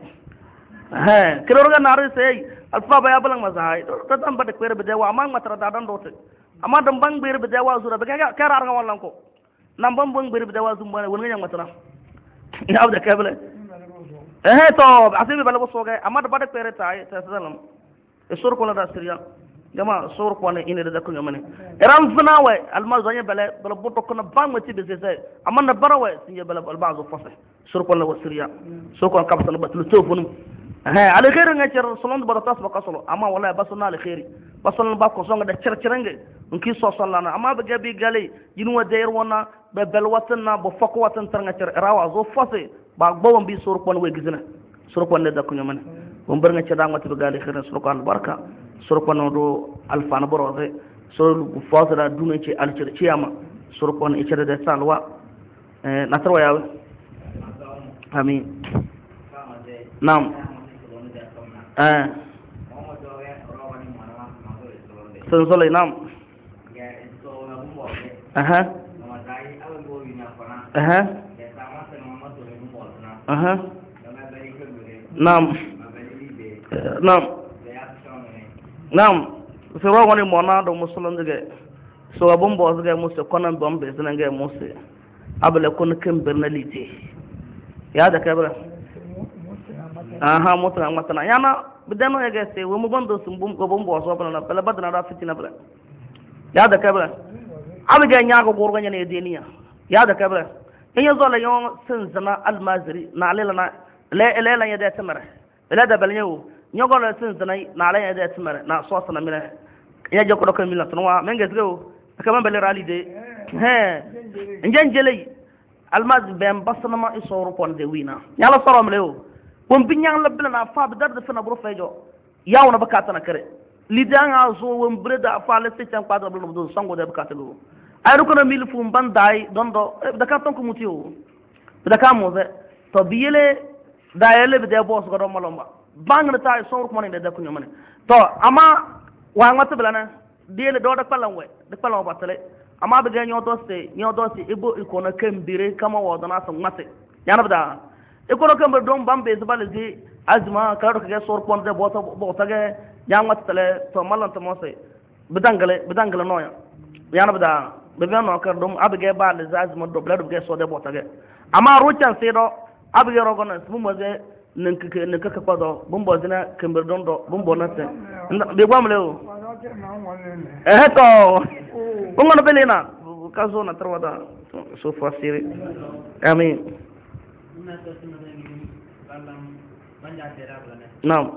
ha kero ga nare sei alfa ba ya balang mazai to tam bade kwere be dewa amang matra da dan dote amma dam bang be be dewa zura be ga kara nga wallan ko nam bam bang be be dewa zum bane won nga nyang matra ya abda kable eh to asibi bala so ga amma da bade kwere tay ta salam e sur ko la da siriya jama sur ko ne ine da ko ngamane ram fina wa alma zanya bala bala boto ko na bang mati be sai amma na barawa sinje bala bal ba'zu fasa sur ko la wasiriya sur ko kabsa na batlu tofun eh ala khairu nga cer solon bada tas baka solo amma wallahi basuna ala khairi basul ba ko songa da cer cerenge nki so sallana amma be gabi gale jinu wa deer wona be bel watanna bo foko watan tar nga cer rawa zo fase ba bawam bi sur ko we gizna sur ko ne da ko ngamane bo mbar nga cer da ngati be gale khairu sur ko al baraka sur ko no do alfana borode sur bu fose da duna ci al cer ciyama sur ko ne cer da salwa eh nasarwa yawe amin nam eh sun sole nam aha aha aha nam nam nam so ro woni mona do musulun dige so abun bo dige musu konan bombe zinange musu abale kun kan bernalite ya da kabra aha motana matana yana bidano yake se wo mo bando sumbum ko bombo so bana bala badana da fitina bala ya da kabla abiga nyago gorga nyane deniya ya da kabre in yazo la yon sin zana almaziri na lela na le le la yada tamara le da balnyo nyogo la sin zana na la yada tamara na so sana mira ya je ko do kamila tonwa menga zgo kama bale rali de he njen jele almaz bem basna ma isoro pon de wina yalla sorom lew won binyang la bilana fa bi dar de fina bro fejo yawna bakata na kare lidanga zo won breda fa le se tan kwadra blo do sango de bakata lo ay ru kono mil fu mbandai dondo da ka ton ko mutiyo da ka mo ze to biyele da yele be de boss go do malomba bangna ta so ko mane de da ko nyamane to ama wa ngata bilana dele do da palan we da palan batale ama be ga nyodo se nyodo se ebo ikona kembire kama wodana san mate yana bada ikona kembire don bambe zbale zi azma karo ke sor pon de bota bota ge nyamata tale to malan to mose bedangale bedangale noya yana bada be be no kar dum abige ba le azma do blado ge so de bota ge ama ruchan se do abige rogona mu mo ge ninka ninka ka kwado bumbo zina kembire don do bumbo nate be gwamle o eh to bungono belena kazo na tarwada so fasiri amin naam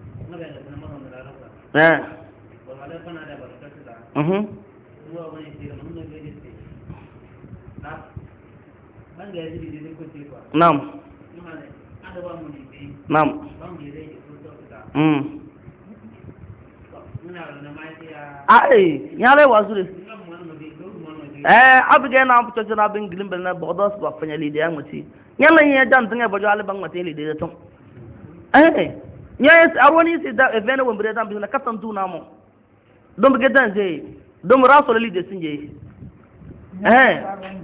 eh mhm naam naam mm ai nyale wazuri eh abige na am chocho na bin glimbe na bodos ba fanya lide yang mati nyala nya dan tanga bojo ale bang mati lide to eh nyes arwani si da evene wo mbre dan bi na katan tu na mo dom ge dan je dom raso lide sinje eh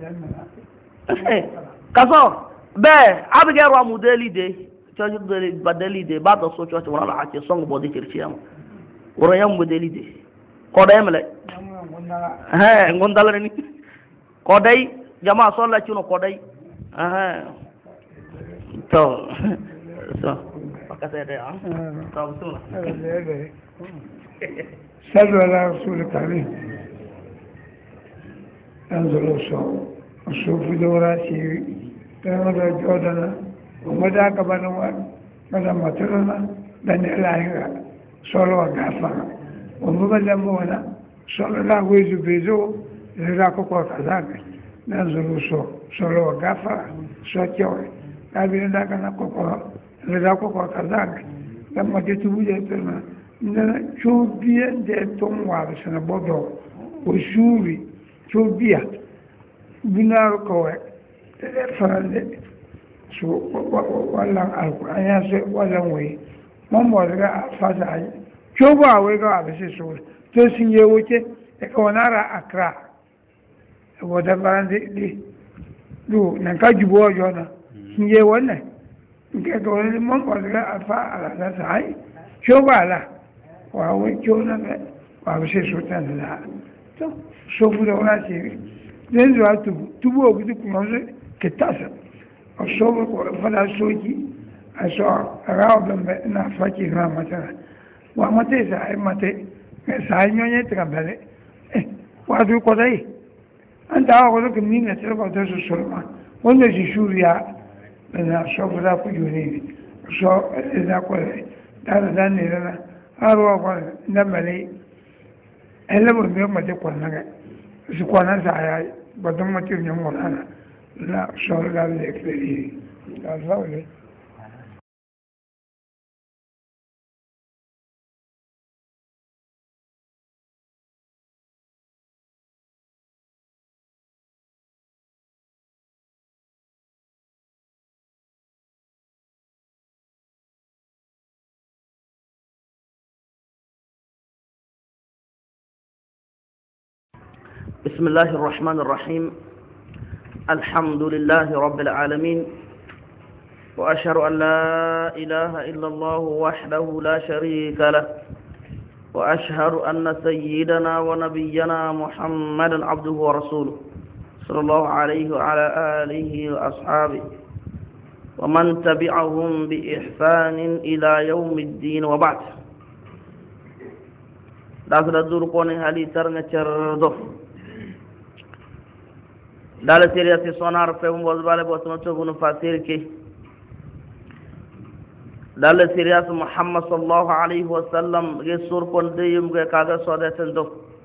kaso be abige ro amudeli lide chocho de badeli de ba to so chocho wala ha che song bodi kirchiam woro yam modeli de kodai mele eh ngondala ni kodai jama solla chuno kodai eh to so pakase de ah to so sallu ala rasul karim anzalo so so fidora si pero da jodana umada ka banwa kada matrana dan ilaha solo gafa umba lamona solo la wezu bezo la ko ko kazaka nanzulu so solo gafa so kyo abin da kana ko ko la ko ko kazaka lamma je tubuje tena na chubia de tomwa sana bodo ushuri chubia binar ko e farande so wala alquran ya se wala we mambo daga fasa choba we ga abise so to sinye wuce e ko nara akra e boda barande di du nan ka jubo jona sinye wannan nke ko ni mambo daga afa ala da sai choba la wa we jona ga wa abise so tan la to so bu da wala ci den zuwa tubu tubu ogudu kuma ke tasa o so ko fala soji aso rawo dambe na faki na mata wa mate sa ai mate sa nyonye trambale eh wa du ko dai anda wa ko min na tsero ko so solma wanda shi shuriya na so fara ku yuni so da ko da da ne na arwa ko na male ele mo me mate ko na ga su ko na sa ya badon mate nyon wala la so da le feri da zawle بسم الله الرحمن الرحيم الحمد لله رب العالمين وأشهد أن لا إله إلا الله وحده لا شريك له وأشهد أن سيدنا ونبينا محمدا عبده ورسوله صلى الله عليه وعلى آله وأصحابه ومن تبعهم بإحسان إلى يوم الدين وبعد داخل الدور قوني هالي ترنة تردف dala siriya si sonar fe mo bale bo to to bunu fasir ki dala siriya muhammad sallallahu alaihi wasallam ge sur pon de yum ge kaga so de sen do